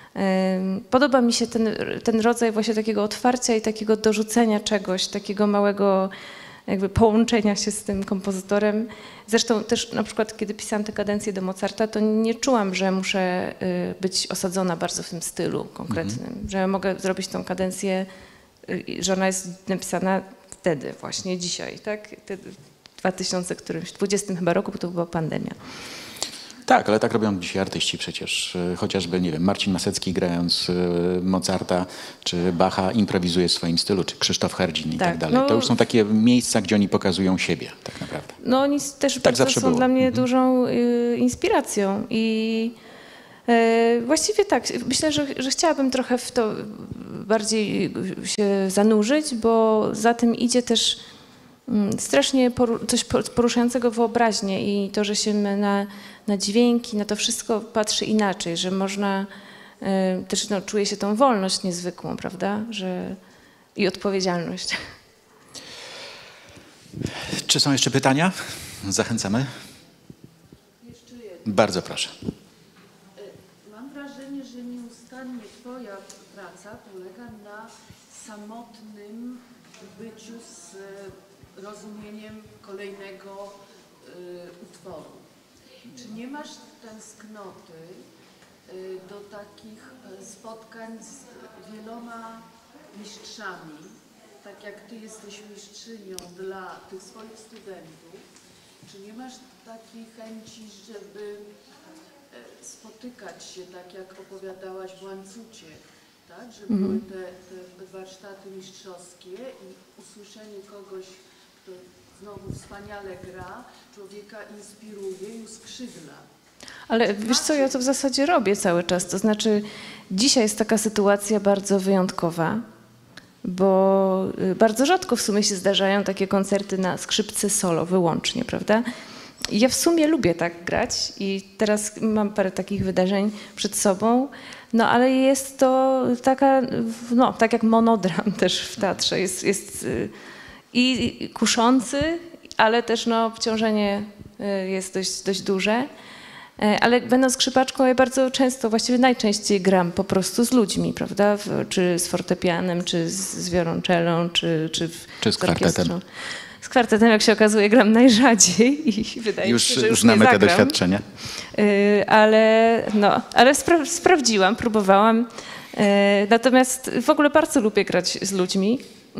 podoba mi się ten rodzaj właśnie takiego otwarcia i takiego dorzucenia czegoś, takiego małego jakby połączenia się z tym kompozytorem. Zresztą też na przykład, kiedy pisałam te kadencje do Mozarta, to nie czułam, że muszę być osadzona bardzo w tym stylu konkretnym, że mogę zrobić tą kadencję, że ona jest napisana wtedy właśnie, dzisiaj, tak? W 2020 chyba roku, bo to była pandemia. Tak, ale tak robią dzisiaj artyści przecież. Chociażby, nie wiem, Marcin Masecki grając Mozarta czy Bacha improwizuje w swoim stylu, czy Krzysztof Herdzin i tak dalej. No, to już są takie miejsca, gdzie oni pokazują siebie tak naprawdę. No oni też tak są było. Dla mnie dużą inspiracją i właściwie tak, myślę, że chciałabym trochę w to bardziej się zanurzyć, bo za tym idzie też strasznie coś poruszającego wyobraźnię i to, że się na dźwięki, na to wszystko patrzy inaczej, że można też czuje się tą wolność niezwykłą, prawda? I odpowiedzialność. Czy są jeszcze pytania? Zachęcamy. Jeszcze jedno. Bardzo proszę. Mam wrażenie, że nieustannie Twoja praca polega na samotnym byciu z rozumieniem kolejnego utworu. Czy nie masz tęsknoty do takich spotkań z wieloma mistrzami, tak jak ty jesteś mistrzynią dla tych swoich studentów, czy nie masz takiej chęci, żeby spotykać się, tak jak opowiadałaś w Łańcucie, tak? Że były te warsztaty mistrzowskie i usłyszenie kogoś, kto znowu wspaniale gra, człowieka inspiruje i uskrzydla. Ale wiesz co, ja to w zasadzie robię cały czas. To znaczy dzisiaj jest taka sytuacja bardzo wyjątkowa, bo bardzo rzadko w sumie się zdarzają takie koncerty na skrzypce solo wyłącznie, prawda? I ja w sumie lubię tak grać i teraz mam parę takich wydarzeń przed sobą, no ale jest to taka, no tak jak monodram też w teatrze, jest i kuszący, ale też no obciążenie jest dość duże. Ale będąc skrzypaczką, ja bardzo często, właściwie najczęściej gram po prostu z ludźmi, prawda? Czy z fortepianem, czy z wiolonczelą, czy z kwartetem. Z kwartetem, jak się okazuje, gram najrzadziej i wydaje mi się, że już znamy nie te zagram. doświadczenia. Ale sprawdziłam, próbowałam. Natomiast w ogóle bardzo lubię grać z ludźmi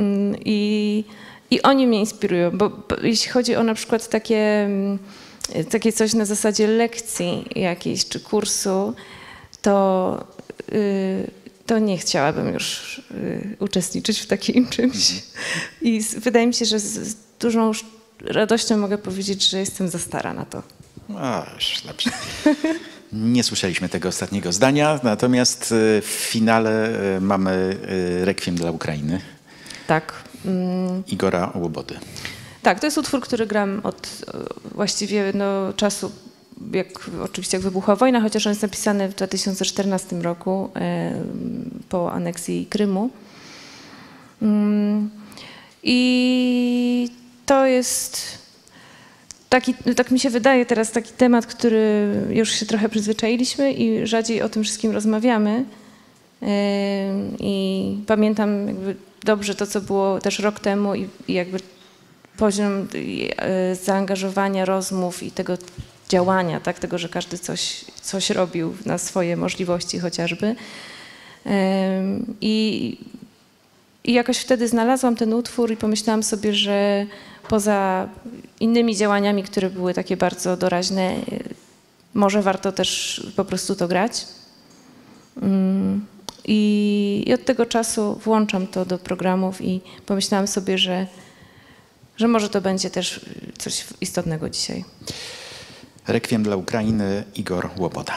i oni mnie inspirują, bo jeśli chodzi o na przykład takie coś na zasadzie lekcji jakiejś czy kursu, to nie chciałabym już uczestniczyć w takim czymś. I wydaje mi się, że z dużą radością mogę powiedzieć, że jestem za stara na to. Już lepsze. Nie słyszeliśmy tego ostatniego zdania, natomiast w finale mamy Rekwiem dla Ukrainy. Tak. Igora Łobody. Tak, to jest utwór, który gram od właściwie czasu, oczywiście jak wybuchła wojna, chociaż on jest napisany w 2014 roku po aneksji Krymu. I to jest taki, tak mi się wydaje teraz, taki temat, który już się trochę przyzwyczailiśmy i rzadziej o tym wszystkim rozmawiamy. I pamiętam jakby dobrze to, co było też rok temu i jakby poziom zaangażowania rozmów i tego działania, tak, tego, że każdy coś robił na swoje możliwości chociażby. I jakoś wtedy znalazłam ten utwór i pomyślałam sobie, że poza innymi działaniami, które były takie bardzo doraźne, może warto też po prostu to grać. I od tego czasu włączam to do programów i pomyślałam sobie, że może to będzie też coś istotnego dzisiaj. Rekwiem dla Ukrainy, Igor Łoboda.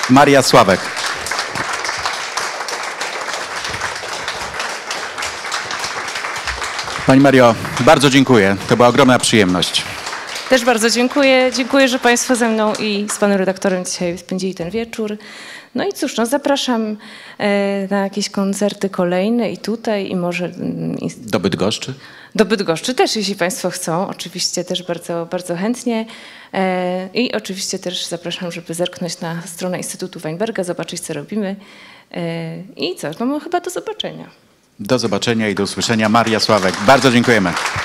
Maria Sławek. Pani Mario, bardzo dziękuję. To była ogromna przyjemność. Też bardzo dziękuję. Dziękuję, że Państwo ze mną i z panem redaktorem dzisiaj spędzili ten wieczór. No i cóż, no zapraszam na jakieś koncerty kolejne i tutaj, i może... Do Bydgoszczy? Do Bydgoszczy też, jeśli Państwo chcą. Oczywiście też bardzo, bardzo chętnie. I oczywiście też zapraszam, żeby zerknąć na stronę Instytutu Weinberga, zobaczyć, co robimy. I co? No chyba do zobaczenia. Do zobaczenia i do usłyszenia. Maria Sławek. Bardzo dziękujemy.